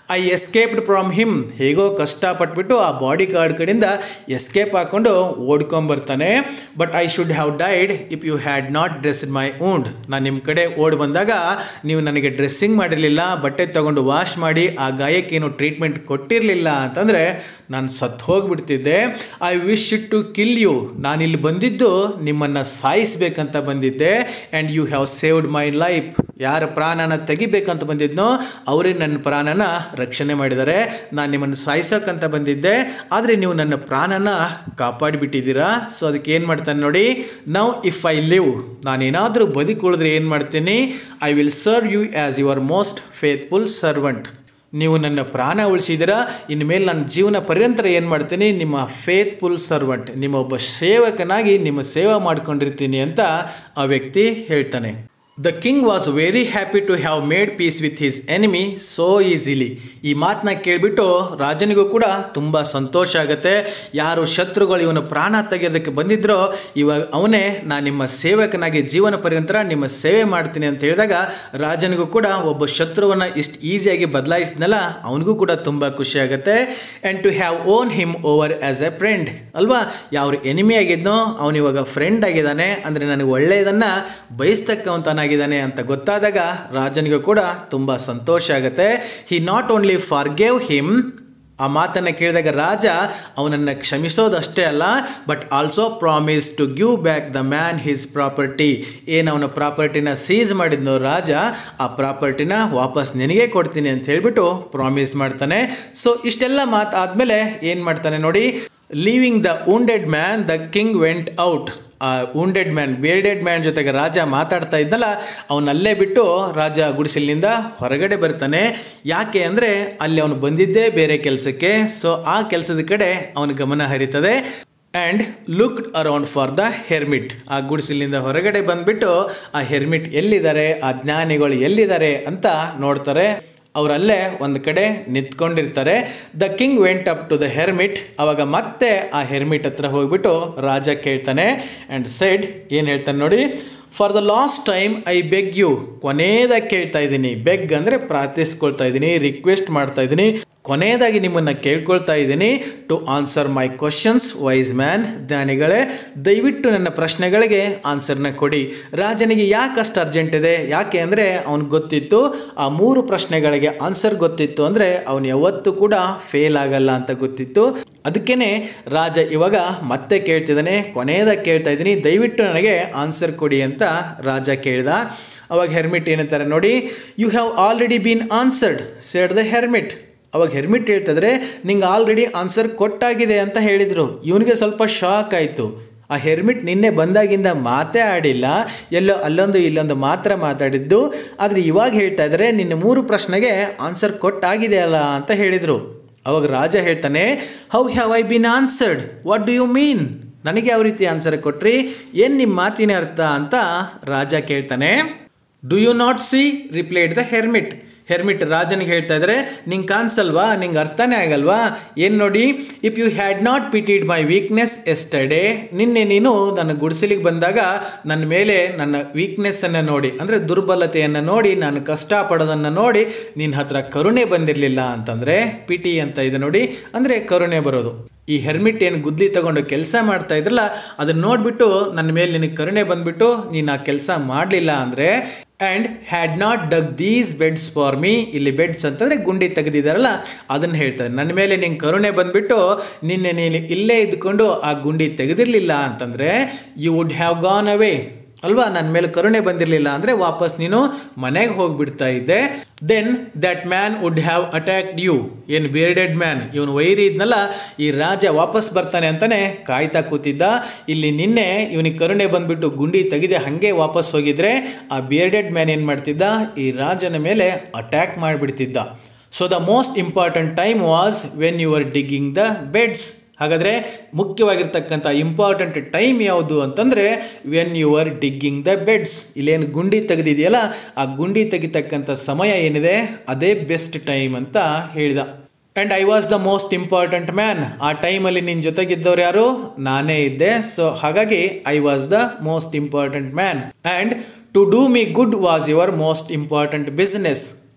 I escaped from him. ಹೇಗೋ ಕಷ್ಟಪಟ್ಬಿಟ್ಟು ಆ ಬಾಡಿ ಗಾರ್ಡ್ ಕಡೆಯಿಂದ ಎಸ್ಕೇಪ್ ಹಾಕ್ಕೊಂಡು ಓಡ್ಕೊಂಬರ್ತಾನೆ. But I should have died if you had not dressed my wound. ನಾನು ನಿಮ್ಮ ಕಡೆ ಓಡ್ ಬಂದಾಗ ನೀವು ನನಗೆ ಡ್ರೆಸ್ಸಿಂಗ್ ಮಾಡಿರಲಿಲ್ಲ, ಬಟ್ಟೆ ತಗೊಂಡು ವಾಶ್ ಮಾಡಿ ಆ ಗಾಯಕ್ಕೇನು ಟ್ರೀಟ್ಮೆಂಟ್ ಕೊಟ್ಟಿರಲಿಲ್ಲ ಅಂತಂದರೆ ನಾನು ಸತ್ತು ಹೋಗಿಬಿಡ್ತಿದ್ದೆ. I wish to kill you. ನಾನಿಲ್ಲಿ ಬಂದಿದ್ದು ನಿಮ್ಮನ್ನು ಸಾಯಿಸಬೇಕಂತ ಬಂದಿದ್ದೆ. And you have saved my life. ಯಾರ ಪ್ರಾಣನ ತೆಗಿಬೇಕಂತ ಬಂದಿದ್ನೋ ಅವರೇ ನನ್ನ ಪ್ರಾಣನ ರಕ್ಷಣೆ ಮಾಡಿದ್ದಾರೆ. ನಾನು ನಿಮ್ಮನ್ನು ಸಾಯಿಸೋಕ್ಕಂತ ಬಂದಿದ್ದೆ, ಆದರೆ ನೀವು ನನ್ನ ಪ್ರಾಣನ ಕಾಪಾಡಿಬಿಟ್ಟಿದ್ದೀರಾ. ಸೊ ಅದಕ್ಕೆ ಏನು ಮಾಡ್ತಾನೆ ನೋಡಿ, ನೌ ಇಫ್ ಐ ಲಿವ್, ನಾನೇನಾದರೂ ಬದುಕುಳಿದ್ರೆ ಏನು ಮಾಡ್ತೀನಿ, I will serve you as your most faithful servant. ನೀವು ನನ್ನ ಪ್ರಾಣ ಉಳಿಸಿದ್ದೀರಾ, ಇನ್ಮೇಲೆ ನನ್ನ ಜೀವನ ಪರ್ಯಂತರ ಏನು ಮಾಡ್ತೀನಿ, ನಿಮ್ಮ ಫೇತ್ಫುಲ್ ಸರ್ವೆಂಟ್, ನಿಮ್ಮ ಒಬ್ಬ ಸೇವಕನಾಗಿ ನಿಮ್ಮ ಸೇವೆ ಮಾಡ್ಕೊಂಡಿರ್ತೀನಿ ಅಂತ ಆ ವ್ಯಕ್ತಿ ಹೇಳ್ತಾನೆ. The king was very happy to have made peace with his enemy so easily. ಈ ಮಾತನ್ನ ಕೇಳಿಬಿಟ್ಟು ರಾಜನಿಗೂ ಕೂಡ ತುಂಬ ಸಂತೋಷ ಆಗುತ್ತೆ. ಯಾರು ಶತ್ರುಗಳು ಇವನ ಪ್ರಾಣ ತೆಗೆಯೋದಕ್ಕೆ ಬಂದಿದ್ರೋ ಇವಾಗ ಅವನೇ ನಾನು ನಿಮ್ಮ ಸೇವಕನಾಗಿ ಜೀವನ ಪರ್ಯಂತರ ನಿಮ್ಮ ಸೇವೆ ಮಾಡ್ತೀನಿ ಅಂತ ಹೇಳಿದಾಗ ರಾಜನಿಗೂ ಕೂಡ ಒಬ್ಬ ಶತ್ರುವನ್ನು ಇಷ್ಟು ಈಸಿಯಾಗಿ ಬದಲಾಯಿಸಿದ್ನಲ್ಲ ಅವನಿಗೂ ಕೂಡ ತುಂಬ ಖುಷಿ ಆಗುತ್ತೆ. And to have won him over as a friend ಅಲ್ವಾ. ಯಾವ ಎನಿಮಿ ಆಗಿದ್ನೋ ಅವನು ಇವಾಗ ಫ್ರೆಂಡ್ ಆಗಿದ್ದಾನೆ, ಅಂದರೆ ನನಗೆ ಒಳ್ಳೆಯದನ್ನು ಬಯಸ್ತಕ್ಕಂತ ಆಗಿದ್ದಾನೆ ಅಂತ ಗೊತ್ತಾದಾಗ ರಾಜನಿಗೂ ಕೂಡ ತುಂಬ ಸಂತೋಷ ಆಗುತ್ತೆ. He not only forgave him. ಆ ಮಾತನ್ನು ಕೇಳಿದಾಗ ರಾಜ ಅವನನ್ನು ಕ್ಷಮಿಸೋದಷ್ಟೇ ಅಲ್ಲ, but also promise to give back the man his property. ಏನು ಅವನ ಪ್ರಾಪರ್ಟಿನ ಸೀಸ್ ಮಾಡಿದ್ನೋ ರಾಜ, ಆ ಪ್ರಾಪರ್ಟಿನ ವಾಪಸ್ ನಿನಗೆ ಕೊಡ್ತೀನಿ ಅಂತ ಹೇಳ್ಬಿಟ್ಟು ಪ್ರಾಮಿಸ್ ಮಾಡ್ತಾನೆ. ಸೊ ಇಷ್ಟೆಲ್ಲ ಮಾತು ಆದಮೇಲೆ ಏನು ಮಾಡ್ತಾನೆ ನೋಡಿ, leaving the wounded man the king went out. ಆ ವುಂಡೆಡ್ ಮ್ಯಾನ್ ಬೇರ್ಡೆಡ್ ಮ್ಯಾನ್ ಜೊತೆಗೆ ರಾಜ ಮಾತಾಡ್ತಾ ಇದ್ನಲ್ಲ ಅವನಲ್ಲೇ ಬಿಟ್ಟು ರಾಜ ಗುಡಿಸಲಿನಿಂದ ಹೊರಗಡೆ ಬರ್ತಾನೆ. ಯಾಕೆ ಅಂದರೆ ಅಲ್ಲಿ ಅವನು ಬಂದಿದ್ದೇ ಬೇರೆ ಕೆಲಸಕ್ಕೆ. ಸೊ ಆ ಕೆಲಸದ ಕಡೆ ಅವನ ಗಮನ ಹರಿತದೆ. And looked around for the hermit. ಆ ಗುಡಿಸಲಿನಿಂದ ಹೊರಗಡೆ ಬಂದುಬಿಟ್ಟು ಆ ಹೆರ್ಮಿಟ್ ಎಲ್ಲಿದ್ದಾರೆ, ಆ ಜ್ಞಾನಿಗಳು ಎಲ್ಲಿದ್ದಾರೆ ಅಂತ ನೋಡ್ತಾರೆ. ಅವರಲ್ಲೇ ಒಂದು ಕಡೆ ನಿಂತ್ಕೊಂಡಿರ್ತಾರೆ. The king went up to the hermit. ಅವಾಗ ಮತ್ತೆ ಆ ಹೆರ್ಮಿಟ್ ಹತ್ರ ಹೋಗ್ಬಿಟ್ಟು ರಾಜ ಕೇಳ್ತಾನೆ. ಆ್ಯಂಡ್ ಸೆಡ್, ಏನು ಹೇಳ್ತಾನೆ ನೋಡಿ, for the last time I beg you. ಕೊನೆಯದಾಗಿ ಕೇಳ್ತಾ ಇದ್ದೀನಿ. ಬೆಗ್ ಅಂದರೆ ಪ್ರಾರ್ಥಿಸ್ಕೊಳ್ತಾ ಇದ್ದೀನಿ, ರಿಕ್ವೆಸ್ಟ್ ಮಾಡ್ತಾ ಇದ್ದೀನಿ, ಕೊನೆಯದಾಗಿ ನಿಮ್ಮನ್ನು ಕೇಳ್ಕೊಳ್ತಾ ಇದ್ದೀನಿ. To answer my questions wise man. ಜ್ಞಾನಿಗಳೇ ದಯವಿಟ್ಟು ನನ್ನ ಪ್ರಶ್ನೆಗಳಿಗೆ ಆನ್ಸರ್ನ ಕೊಡಿ. ರಾಜನಿಗೆ ಯಾಕೆ ಅಷ್ಟು ಅರ್ಜೆಂಟ್ ಇದೆ? ಯಾಕೆ ಅಂದರೆ ಅವ್ನಿಗೆ ಗೊತ್ತಿತ್ತು ಆ ಮೂರು ಪ್ರಶ್ನೆಗಳಿಗೆ ಆನ್ಸರ್ ಗೊತ್ತಿತ್ತು ಅಂದರೆ ಅವನು ಯಾವತ್ತೂ ಕೂಡ ಫೇಲ್ ಆಗಲ್ಲ ಅಂತ ಗೊತ್ತಿತ್ತು. ಅದಕ್ಕೇ ರಾಜ ಇವಾಗ ಮತ್ತೆ ಕೇಳ್ತಿದ್ದಾನೆ, ಕೊನೆಯದಾಗಿ ಕೇಳ್ತಾ ಇದ್ದೀನಿ, ದಯವಿಟ್ಟು ನನಗೆ ಆನ್ಸರ್ ಕೊಡಿ ಅಂತ ರಾಜ ಕೇಳ್ದ. ಅವಾಗ ಹೆರ್ಮಿಟ್ ಏನಂತಾರೆ ನೋಡಿ, you have already been answered said the hermit. ಅವಾಗ ಹೆರ್ಮಿಟ್ ಹೇಳ್ತಿದ್ರೆ ನಿಂಗೆ ಆಲ್ರೆಡಿ ಆನ್ಸರ್ ಕೊಟ್ಟಾಗಿದೆ ಅಂತ ಹೇಳಿದರು. ಇವನಿಗೆ ಸ್ವಲ್ಪ ಶಾಕ್ ಆಯಿತು. ಆ ಹೆರ್ಮಿಟ್ ನಿನ್ನೆ ಬಂದಾಗಿಂದ ಮಾತೇ ಆಡಿಲ್ಲ, ಎಲ್ಲೋ ಅಲ್ಲೊಂದು ಇಲ್ಲೊಂದು ಮಾತ್ರ ಮಾತಾಡಿದ್ದು. ಆದರೆ ಇವಾಗ ಹೇಳ್ತಾ ಇದ್ದಾರೆ ನಿನ್ನ ಮೂರು ಪ್ರಶ್ನೆಗೆ ಆನ್ಸರ್ ಕೊಟ್ಟಾಗಿದೆ ಅಲ್ಲ ಅಂತ ಹೇಳಿದರು. ಅವಾಗ ರಾಜ ಹೇಳ್ತಾನೆ, how have I been answered, what do you mean? ನನಗೆ ಯಾವ ರೀತಿ ಆನ್ಸರ್ ಕೊಟ್ರಿ, ಏನು ನಿಮ್ಮ ಮಾತಿನ ಅರ್ಥ ಅಂತ ರಾಜ ಕೇಳ್ತಾನೆ. Do you not see replied the hermit. Hermit ರಾಜನಿಗೆ ಹೇಳ್ತಾ ಇದ್ದಾರೆ, ನಿಂಗೆ ಕಾಣಿಸಲ್ವಾ, ನಿಂಗೆ ಅರ್ಥನೇ ಆಗಲ್ವಾ? ಏನು ನೋಡಿ, if you had not pitied my weakness yesterday. ನಿನ್ನೆ ನೀನು ನನ್ನ ಗುಡಿಸಲಿಗೆ ಬಂದಾಗ ನನ್ನ ಮೇಲೆ ನನ್ನ ವೀಕ್ನೆಸ್ಸನ್ನು ನೋಡಿ, ಅಂದರೆ ದುರ್ಬಲತೆಯನ್ನು ನೋಡಿ, ನಾನು ಕಷ್ಟಪಡೋದನ್ನು ನೋಡಿ ನಿನ್ನ ಹತ್ರ ಕರುಣೆ ಬಂದಿರಲಿಲ್ಲ ಅಂತಂದರೆ, ಪಿಟಿ ಅಂತ ಇದೆ ನೋಡಿ, ಅಂದರೆ ಕರುಣೆ ಬರೋದು. ಈ ಹೆರ್ಮಿಟ್ ಏನು ಗುದ್ಲಿ ತಗೊಂಡು ಕೆಲಸ ಮಾಡ್ತಾ ಇದ್ರಲ್ಲ ಅದನ್ನು ನೋಡಿಬಿಟ್ಟು ನನ್ನ ಮೇಲೆ ನಿನಗೆ ಕರುಣೆ ಬಂದುಬಿಟ್ಟು ನೀನು ಆ ಕೆಲಸ ಮಾಡಲಿಲ್ಲ ಅಂದರೆ, and had not dug these beds for me. ಇಲ್ಲಿ ಬೆಡ್ಸ್ ಅಂತಂದರೆ ಗುಂಡಿ ತೆಗೆದಿದ್ದಾರಲ್ಲ ಅದನ್ನು ಹೇಳ್ತಾರೆ. ನನ್ನ ಮೇಲೆ ನಿಂಗೆ ಕರುಣೆ ಬಂದುಬಿಟ್ಟು ನಿನ್ನೆ ನೀನು ಇಲ್ಲೇ ಇದ್ಕೊಂಡು ಆ ಗುಂಡಿ ತೆಗೆದಿರಲಿಲ್ಲ ಅಂತಂದರೆ you would have gone away ಅಲ್ವಾ. ನನ್ನ ಮೇಲೆ ಕರುಣೆ ಬಂದಿರಲಿಲ್ಲ ಅಂದರೆ ವಾಪಸ್ ನೀನು ಮನೆಗೆ ಹೋಗಿಬಿಡ್ತಾ ಇದ್ದೆ. Then that man would have attacked you. ಏನು ಬಿಯರ್ಡೆಡ್ ಮ್ಯಾನ್, ಇವನು ವೈರಿ ಇದ್ನಲ್ಲ, ಈ ರಾಜ ವಾಪಸ್ ಬರ್ತಾನೆ ಅಂತಾನೆ ಕಾಯ್ತಾ ಕೂತಿದ್ದ. ಇಲ್ಲಿ ನಿನ್ನೆ ಇವನಿಗೆ ಕರುಣೆ ಬಂದುಬಿಟ್ಟು ಗುಂಡಿ ತೆಗೆದೆ ಹಾಗೆ ವಾಪಸ್ ಹೋಗಿದ್ರೆ ಆ ಬಿಯರ್ಡೆಡ್ ಮ್ಯಾನ್ ಏನು ಮಾಡ್ತಿದ್ದ, ಈ ರಾಜನ ಮೇಲೆ ಅಟ್ಯಾಕ್ ಮಾಡಿಬಿಡ್ತಿದ್ದ. So the most important time was when you are digging the beds. ಹಾಗಾದರೆ ಮುಖ್ಯವಾಗಿರ್ತಕ್ಕಂಥ ಇಂಪಾರ್ಟೆಂಟ್ ಟೈಮ್ ಯಾವುದು ಅಂತಂದರೆ when you are digging the beds. ಇಲ್ಲೇನು ಗುಂಡಿ ತೆಗೆದಿದೆಯಲ್ಲ ಆ ಗುಂಡಿ ತೆಗಿತಕ್ಕಂಥ ಸಮಯ ಏನಿದೆ ಅದೇ ಬೆಸ್ಟ್ ಟೈಮ್ ಅಂತ ಹೇಳಿದ. And I was the most important man. ಆ ಟೈಮಲ್ಲಿ ನಿನ್ನ ಜೊತೆಗಿದ್ದವ್ರು ಯಾರು, ನಾನೇ ಇದ್ದೆ. ಸೊ ಹಾಗಾಗಿ I was the most important man. And to do me good was your most important business.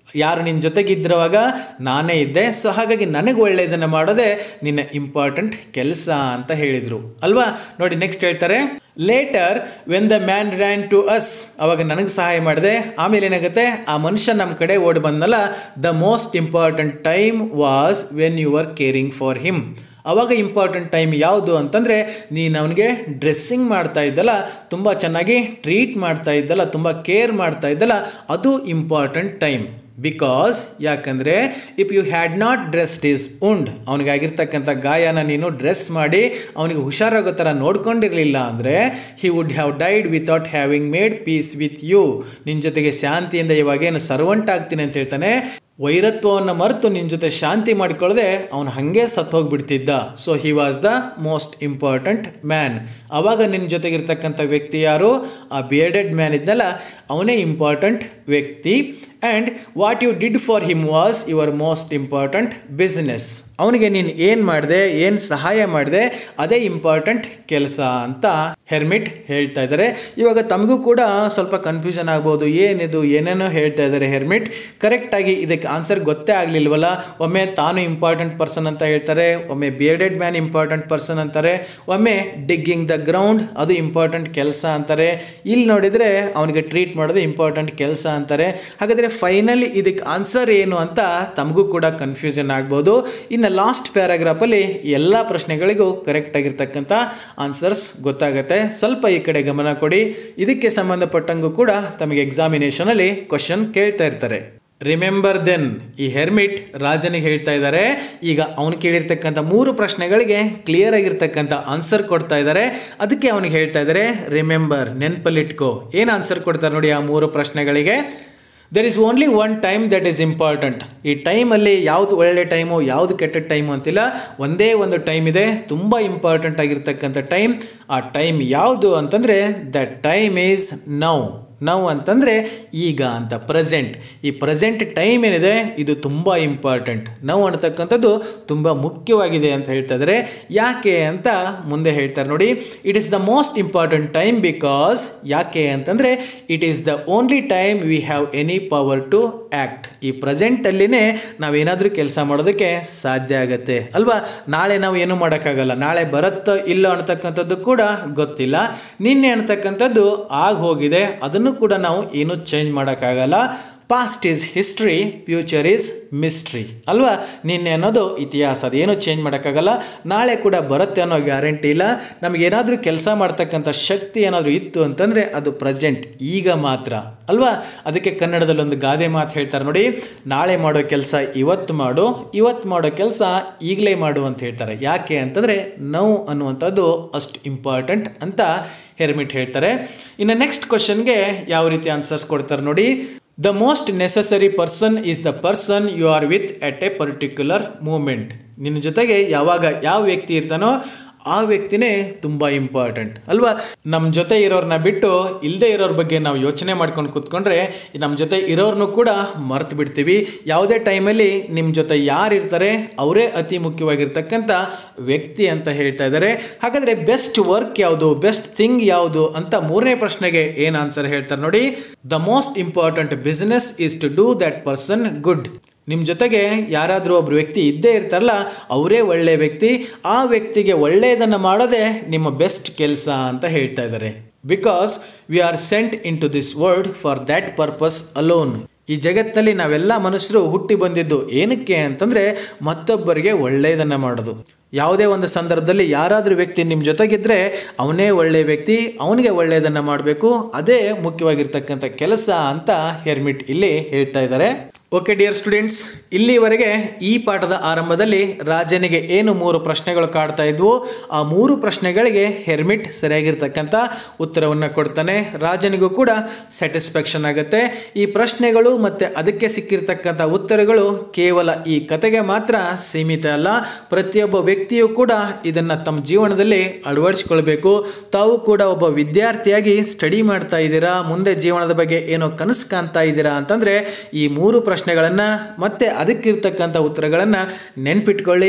ಯಾರು ನಿನ್ನ ಜೊತೆಗಿದ್ದಿರುವಾಗ ನಾನೇ ಇದ್ದೆ, ಸೊ ಹಾಗಾಗಿ ನನಗೆ ಒಳ್ಳೆಯದನ್ನು ಮಾಡೋದೇ ನಿನ್ನ ಇಂಪಾರ್ಟೆಂಟ್ ಕೆಲಸ ಅಂತ ಹೇಳಿದರು ಅಲ್ವಾ. ನೋಡಿ ನೆಕ್ಸ್ಟ್ ಹೇಳ್ತಾರೆ, later when the man ran to us, ಅವಾಗ ನನಗೆ ಸಹಾಯ ಮಾಡಿದೆ, ಆಮೇಲೆ ಏನಾಗುತ್ತೆ ಆ ಮನುಷ್ಯ ನಮ್ಮ ಕಡೆ ಓಡಿ ಬಂದಲ್ಲ, the most important time was when you are caring for him. ಅವಾಗ ಇಂಪಾರ್ಟೆಂಟ್ ಟೈಮ್ ಯಾವುದು ಅಂತಂದರೆ ನೀನು ಅವನಿಗೆ ಡ್ರೆಸ್ಸಿಂಗ್ ಮಾಡ್ತಾ ಇದ್ದಲ್ಲ, ತುಂಬ ಚೆನ್ನಾಗಿ ಟ್ರೀಟ್ ಮಾಡ್ತಾ ಇದ್ದಲ್ಲ, ತುಂಬ ಕೇರ್ ಮಾಡ್ತಾ ಇದ್ದಲ್ಲ, ಅದು ಇಂಪಾರ್ಟೆಂಟ್ ಟೈಮ್. ಬಿಕಾಸ್ ಯಾಕಂದರೆ if you had not dressed his wound, ಅವನಿಗಾಗಿರ್ತಕ್ಕಂಥ ಗಾಯನ ನೀನು ಡ್ರೆಸ್ ಮಾಡಿ ಅವನಿಗೆ ಹುಷಾರಾಗೋ ಥರ ನೋಡ್ಕೊಂಡಿರಲಿಲ್ಲ ಅಂದರೆ he would have died without having made peace with you, ನಿನ್ನ ಜೊತೆಗೆ ಶಾಂತಿಯಿಂದ ಇವಾಗೇನು ಸರ್ವಂಟ್ ಆಗ್ತೀನಿ ಅಂತ ಹೇಳ್ತಾನೆ, ವೈರತ್ವವನ್ನು ಮರೆತು ನಿನ್ನ ಜೊತೆ ಶಾಂತಿ ಮಾಡಿಕೊಳ್ಳದೆ ಅವನು ಹಾಗೆ ಸತ್ತು ಹೋಗಿಬಿಡ್ತಿದ್ದ. So he was the most important man. ಆವಾಗ ನಿನ್ನ ಜೊತೆಗಿರ್ತಕ್ಕಂಥ ವ್ಯಕ್ತಿ ಯಾರು, ಆ ಬಿಯರ್ಡೆಡ್ ಮ್ಯಾನ್ ಇದ್ದಲ್ಲ ಅವನೇ ಇಂಪಾರ್ಟೆಂಟ್ ವ್ಯಕ್ತಿ. And what you did for him was your most important business. ಅವನಿಗೆ ನೀನು ಏನು ಮಾಡಿದೆ, ಏನು ಸಹಾಯ ಮಾಡಿದೆ, ಅದೇ ಇಂಪಾರ್ಟೆಂಟ್ ಕೆಲಸ ಅಂತ ಹೆರ್ಮಿಟ್ ಹೇಳ್ತಾ ಇದ್ದಾರೆ. ಇವಾಗ ತಮಗೂ ಕೂಡ ಸ್ವಲ್ಪ ಕನ್ಫ್ಯೂಷನ್ ಆಗ್ಬೋದು, ಏನಿದು ಏನೇನೋ ಹೇಳ್ತಾ ಇದ್ದಾರೆ ಹೆರ್ಮಿಟ್, ಕರೆಕ್ಟಾಗಿ ಇದಕ್ಕೆ ಆನ್ಸರ್ ಗೊತ್ತೇ ಆಗಲಿಲ್ವಲ್ಲ. ಒಮ್ಮೆ ತಾನು ಇಂಪಾರ್ಟೆಂಟ್ ಪರ್ಸನ್ ಅಂತ ಹೇಳ್ತಾರೆ, ಒಮ್ಮೆ ಬಿಯರ್ಡೆಡ್ ಮ್ಯಾನ್ ಇಂಪಾರ್ಟೆಂಟ್ ಪರ್ಸನ್ ಅಂತಾರೆ, ಒಮ್ಮೆ ಡಿಗ್ಗಿಂಗ್ ದ ಗ್ರೌಂಡ್ ಅದು ಇಂಪಾರ್ಟೆಂಟ್ ಕೆಲಸ ಅಂತಾರೆ, ಇಲ್ಲಿ ನೋಡಿದರೆ ಅವನಿಗೆ ಟ್ರೀಟ್ ಮಾಡೋದು ಇಂಪಾರ್ಟೆಂಟ್ ಕೆಲಸ ಅಂತಾರೆ. ಹಾಗಾದರೆ ಫೈನಲಿ ಇದಕ್ಕೆ ಆನ್ಸರ್ ಏನು ಅಂತ ತಮಗೂ ಕೂಡ ಕನ್ಫ್ಯೂಷನ್ ಆಗ್ಬೋದು. ಇನ್ನು ಲಾಸ್ಟ್ ಪ್ಯಾರಾಗ್ರಾಫಲ್ಲಿ ಎಲ್ಲ ಪ್ರಶ್ನೆಗಳಿಗೂ ಕರೆಕ್ಟ್ ಆಗಿರ್ತಕ್ಕಂಥ ಆನ್ಸರ್ಸ್ ಗೊತ್ತಾಗುತ್ತೆ. ಸ್ವಲ್ಪ ಈ ಕಡೆ ಗಮನ ಕೊಡಿ, ಇದಕ್ಕೆ ಸಂಬಂಧಪಟ್ಟಂಗೂ ಕೂಡ ತಮಗೆ ಎಕ್ಸಾಮಿನೇಷನಲ್ಲಿ ಕ್ವಶನ್ ಕೇಳ್ತಾ ಇರ್ತಾರೆ. ರಿಮೆಂಬರ್ ದೆನ್, ಈ ಹೆರ್ಮಿಟ್ ರಾಜನಿಗೆ ಹೇಳ್ತಾ ಇದ್ದಾರೆ, ಈಗ ಅವನು ಕೇಳಿರ್ತಕ್ಕಂಥ ಮೂರು ಪ್ರಶ್ನೆಗಳಿಗೆ ಕ್ಲಿಯರ್ ಆಗಿರ್ತಕ್ಕಂಥ ಆನ್ಸರ್ ಕೊಡ್ತಾ ಇದ್ದಾರೆ. ಅದಕ್ಕೆ ಅವನಿಗೆ ಹೇಳ್ತಾ ಇದ್ದಾರೆ ರಿಮೆಂಬರ್, ನೆನಪಲ್ಲಿಟ್ಕೋ. ಏನು ಆನ್ಸರ್ ಕೊಡ್ತಾರೆ ನೋಡಿ ಆ ಮೂರು ಪ್ರಶ್ನೆಗಳಿಗೆ. There is only one time that is important. ಈ ಟೈಮಲ್ಲಿ ಯಾವುದು ಒಳ್ಳೆ ಟೈಮು ಯಾವುದು ಕೆಟ್ಟ ಟೈಮು ಅಂತಿಲ್ಲ, ಒಂದೇ ಒಂದು ಟೈಮ್ ಇದೆ, ತುಂಬ ಇಂಪಾರ್ಟೆಂಟ್ ಆಗಿರ್ತಕ್ಕಂಥ ಟೈಮ್. ಆ ಟೈಮ್ ಯಾವುದು ಅಂತಂದರೆ that time is now. Now ಅಂತಂದರೆ ಈಗ ಅಂತ, ಪ್ರೆಸೆಂಟ್. ಈ ಪ್ರೆಸೆಂಟ್ ಟೈಮ್ ಏನಿದೆ ಇದು ತುಂಬ ಇಂಪಾರ್ಟೆಂಟ್. ನೌ ಅಂತಕ್ಕಂಥದ್ದು ತುಂಬ ಮುಖ್ಯವಾಗಿದೆ ಅಂತ ಹೇಳ್ತಾ ಇದ್ದಾರೆ. ಯಾಕೆ ಅಂತ ಮುಂದೆ ಹೇಳ್ತಾರೆ ನೋಡಿ. It is the most important time because, ಯಾಕೆ ಅಂತಂದರೆ it is the only time we have any power to act. ಈ ಪ್ರೆಸೆಂಟಲ್ಲಿನೇ ನಾವೇನಾದರೂ ಕೆಲಸ ಮಾಡೋದಕ್ಕೆ ಸಾಧ್ಯ ಆಗುತ್ತೆ ಅಲ್ವಾ. ನಾಳೆ ನಾವು ಏನೂ ಮಾಡೋಕ್ಕಾಗಲ್ಲ, ನಾಳೆ ಬರುತ್ತೋ ಇಲ್ಲೋ ಅಂತಕ್ಕಂಥದ್ದು ಕೂಡ ಗೊತ್ತಿಲ್ಲ. ನಿನ್ನೆ ಅಂತಕ್ಕಂಥದ್ದು ಆಗ ಹೋಗಿದೆ, ಅದನ್ನು ಕೂಡ ನಾವು ಏನು ಚೇಂಜ್ ಮಾಡೋಕ್ಕಾಗಲ್ಲ. Past is history, future is mystery ಅಲ್ವಾ. ನಿನ್ನೆ ಅನ್ನೋದು ಇತಿಹಾಸ, ಅದೇನು ಚೇಂಜ್ ಮಾಡೋಕ್ಕಾಗಲ್ಲ. ನಾಳೆ ಕೂಡ ಬರುತ್ತೆ ಅನ್ನೋ ಗ್ಯಾರಂಟಿ ಇಲ್ಲ. ನಮಗೇನಾದರೂ ಕೆಲಸ ಮಾಡ್ತಕ್ಕಂಥ ಶಕ್ತಿ ಏನಾದರೂ ಇತ್ತು ಅಂತಂದರೆ ಅದು ಪ್ರೆಸೆಂಟ್, ಈಗ ಮಾತ್ರ ಅಲ್ವಾ. ಅದಕ್ಕೆ ಕನ್ನಡದಲ್ಲಿ ಒಂದು ಗಾದೆ ಮಾತು ಹೇಳ್ತಾರೆ ನೋಡಿ, ನಾಳೆ ಮಾಡೋ ಕೆಲಸ ಇವತ್ತು ಮಾಡು, ಇವತ್ತು ಮಾಡೋ ಕೆಲಸ ಈಗಲೇ ಮಾಡು ಅಂತ ಹೇಳ್ತಾರೆ. ಯಾಕೆ ಅಂತಂದರೆ ನೌ ಅನ್ನುವಂಥದ್ದು ಅಷ್ಟು ಇಂಪಾರ್ಟೆಂಟ್ ಅಂತ ಹೆರ್ಮಿಟ್ ಹೇಳ್ತಾರೆ. ಇನ್ನು ನೆಕ್ಸ್ಟ್ ಕ್ವಶನ್ಗೆ ಯಾವ ರೀತಿ ಆನ್ಸರ್ಸ್ ಕೊಡ್ತಾರೆ ನೋಡಿ. The most necessary person is the person you are with at a particular moment. ನಿನ್ನ ಜೊತೆಗೆ ಯಾವಾಗ ಯಾವ ವ್ಯಕ್ತಿ ಇರ್ತಾನೋ ಆ ವ್ಯಕ್ತಿನೇ ತುಂಬ ಇಂಪಾರ್ಟೆಂಟ್ ಅಲ್ವಾ. ನಮ್ಮ ಜೊತೆ ಇರೋರನ್ನ ಬಿಟ್ಟು ಇಲ್ಲದೆ ಇರೋರ ಬಗ್ಗೆ ನಾವು ಯೋಚನೆ ಮಾಡ್ಕೊಂಡು ಕೂತ್ಕೊಂಡ್ರೆ ನಮ್ಮ ಜೊತೆ ಇರೋರ್ನು ಕೂಡ ಮರ್ತು ಬಿಡ್ತೀವಿ. ಯಾವುದೇ ಟೈಮಲ್ಲಿ ನಿಮ್ಮ ಜೊತೆ ಯಾರು ಇರ್ತಾರೆ ಅವರೇ ಅತಿ ಮುಖ್ಯವಾಗಿರ್ತಕ್ಕಂಥ ವ್ಯಕ್ತಿ ಅಂತ ಹೇಳ್ತಾ ಇದ್ದಾರೆ. ಹಾಗಾದರೆ ಬೆಸ್ಟ್ ವರ್ಕ್ ಯಾವುದು, ಬೆಸ್ಟ್ ಥಿಂಗ್ ಯಾವುದು ಅಂತ ಮೂರನೇ ಪ್ರಶ್ನೆಗೆ ಏನು ಆನ್ಸರ್ ಹೇಳ್ತಾರೆ ನೋಡಿ. The most important business is to do that person good. ನಿಮ್ಮ ಜೊತೆಗೆ ಯಾರಾದರೂ ಒಬ್ಬರು ವ್ಯಕ್ತಿ ಇದ್ದೇ ಇರ್ತಾರಲ್ಲ ಅವರೇ ಒಳ್ಳೆಯ ವ್ಯಕ್ತಿ. ಆ ವ್ಯಕ್ತಿಗೆ ಒಳ್ಳೆಯದನ್ನು ಮಾಡೋದೇ ನಿಮ್ಮ ಬೆಸ್ಟ್ ಕೆಲಸ ಅಂತ ಹೇಳ್ತಾ ಇದ್ದಾರೆ. Because we are sent into this world for that purpose alone. ಈ ಜಗತ್ತಲ್ಲಿ ನಾವೆಲ್ಲ ಮನುಷ್ಯರು ಹುಟ್ಟಿ ಬಂದಿದ್ದು ಏನಕ್ಕೆ ಅಂತಂದರೆ ಮತ್ತೊಬ್ಬರಿಗೆ ಒಳ್ಳೆಯದನ್ನು ಮಾಡೋದು. ಯಾವುದೇ ಒಂದು ಸಂದರ್ಭದಲ್ಲಿ ಯಾರಾದರೂ ವ್ಯಕ್ತಿ ನಿಮ್ಮ ಜೊತೆಗಿದ್ದರೆ ಅವನೇ ಒಳ್ಳೆಯ ವ್ಯಕ್ತಿ, ಅವನಿಗೆ ಒಳ್ಳೆಯದನ್ನು ಮಾಡಬೇಕು, ಅದೇ ಮುಖ್ಯವಾಗಿರ್ತಕ್ಕಂಥ ಕೆಲಸ ಅಂತ ಹೆರ್ಮಿಟ್ ಇಲ್ಲಿ ಹೇಳ್ತಾ ಇದ್ದಾರೆ. ಓಕೆ ಡಿಯರ್ ಸ್ಟೂಡೆಂಟ್ಸ್, ಇಲ್ಲಿವರೆಗೆ ಈ ಪಾಠದ ಆರಂಭದಲ್ಲಿ ರಾಜನಿಗೆ ಏನು ಮೂರು ಪ್ರಶ್ನೆಗಳು ಕಾಡ್ತಾ ಇದ್ವು ಆ ಮೂರು ಪ್ರಶ್ನೆಗಳಿಗೆ ಹೆರ್ಮಿಟ್ ಸರಿಯಾಗಿರ್ತಕ್ಕಂಥ ಉತ್ತರವನ್ನು ಕೊಡ್ತಾನೆ. ರಾಜನಿಗೂ ಕೂಡ ಸ್ಯಾಟಿಸ್ಫ್ಯಾಕ್ಷನ್ ಆಗುತ್ತೆ. ಈ ಪ್ರಶ್ನೆಗಳು ಮತ್ತು ಅದಕ್ಕೆ ಸಿಕ್ಕಿರ್ತಕ್ಕಂಥ ಉತ್ತರಗಳು ಕೇವಲ ಈ ಕತೆಗೆ ಮಾತ್ರ ಸೀಮಿತ ಅಲ್ಲ. ಪ್ರತಿಯೊಬ್ಬ ವ್ಯಕ್ತಿಯೂ ಕೂಡ ಇದನ್ನು ತಮ್ಮ ಜೀವನದಲ್ಲಿ ಅಳವಡಿಸಿಕೊಳ್ಬೇಕು. ತಾವು ಕೂಡ ಒಬ್ಬ ವಿದ್ಯಾರ್ಥಿಯಾಗಿ ಸ್ಟಡಿ ಮಾಡ್ತಾ ಇದ್ದೀರಾ, ಮುಂದೆ ಜೀವನದ ಬಗ್ಗೆ ಏನೋ ಕನಸು ಕಾಣ್ತಾ ಇದ್ದೀರಾ ಅಂತಂದರೆ ಈ ಮೂರು ಪ್ರಶ್ನೆಗಳನ್ನು ಮತ್ತೆ ಅದಕ್ಕಿರ್ತಕ್ಕಂಥ ಉತ್ತರಗಳನ್ನು ನೆನ್ಪಿಟ್ಕೊಳ್ಳಿ.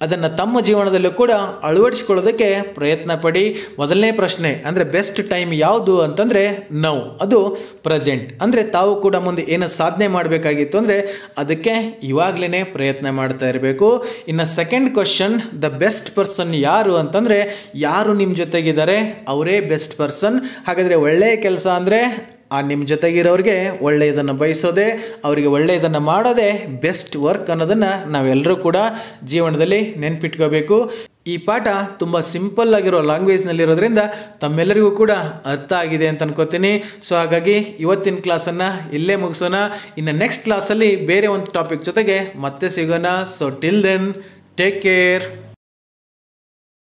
ಅದನ್ನು ತಮ್ಮ ಜೀವನದಲ್ಲೂ ಕೂಡ ಅಳವಡಿಸಿಕೊಳ್ಳೋದಕ್ಕೆ ಪ್ರಯತ್ನ ಪಡಿ. ಮೊದಲನೇ ಪ್ರಶ್ನೆ ಅಂದರೆ ಬೆಸ್ಟ್ ಟೈಮ್ ಯಾವುದು ಅಂತಂದರೆ ನೌ, ಅದು ಪ್ರೆಸೆಂಟ್. ಅಂದರೆ ತಾವು ಕೂಡ ಮುಂದೆ ಏನು ಸಾಧನೆ ಮಾಡಬೇಕಾಗಿತ್ತು ಅಂದರೆ ಅದಕ್ಕೆ ಇವಾಗಲೇ ಪ್ರಯತ್ನ ಮಾಡ್ತಾ ಇರಬೇಕು. ಇನ್ನು second question, the best person ಯಾರು ಅಂತಂದರೆ ಯಾರು ನಿಮ್ಮ ಜೊತೆಗಿದ್ದಾರೆ ಅವರೇ ಬೆಸ್ಟ್ ಪರ್ಸನ್. ಹಾಗಾದರೆ ಒಳ್ಳೆಯ ಕೆಲಸ ಅಂದರೆ ಆ ನಿಮ್ಮ ಜೊತೆಗಿರೋರಿಗೆ ಒಳ್ಳೆಯದನ್ನು ಬಯಸೋದೆ, ಅವರಿಗೆ ಒಳ್ಳೆಯದನ್ನು ಮಾಡೋದೇ ಬೆಸ್ಟ್ ವರ್ಕ್ ಅನ್ನೋದನ್ನು ನಾವೆಲ್ಲರೂ ಕೂಡ ಜೀವನದಲ್ಲಿ ನೆನ್ಪಿಟ್ಕೋಬೇಕು. ಈ ಪಾಠ ತುಂಬ ಸಿಂಪಲ್ ಆಗಿರೋ ಲ್ಯಾಂಗ್ವೇಜ್ನಲ್ಲಿರೋದ್ರಿಂದ ತಮ್ಮೆಲ್ಲರಿಗೂ ಕೂಡ ಅರ್ಥ ಆಗಿದೆ ಅಂತ ಅನ್ಕೋತೀನಿ. ಸೊ ಹಾಗಾಗಿ ಇವತ್ತಿನ ಕ್ಲಾಸನ್ನು ಇಲ್ಲೇ ಮುಗಿಸೋಣ. ಇನ್ನು ನೆಕ್ಸ್ಟ್ ಕ್ಲಾಸಲ್ಲಿ ಬೇರೆ ಒಂದು ಟಾಪಿಕ್ ಜೊತೆಗೆ ಮತ್ತೆ ಸಿಗೋಣ. So till then take care.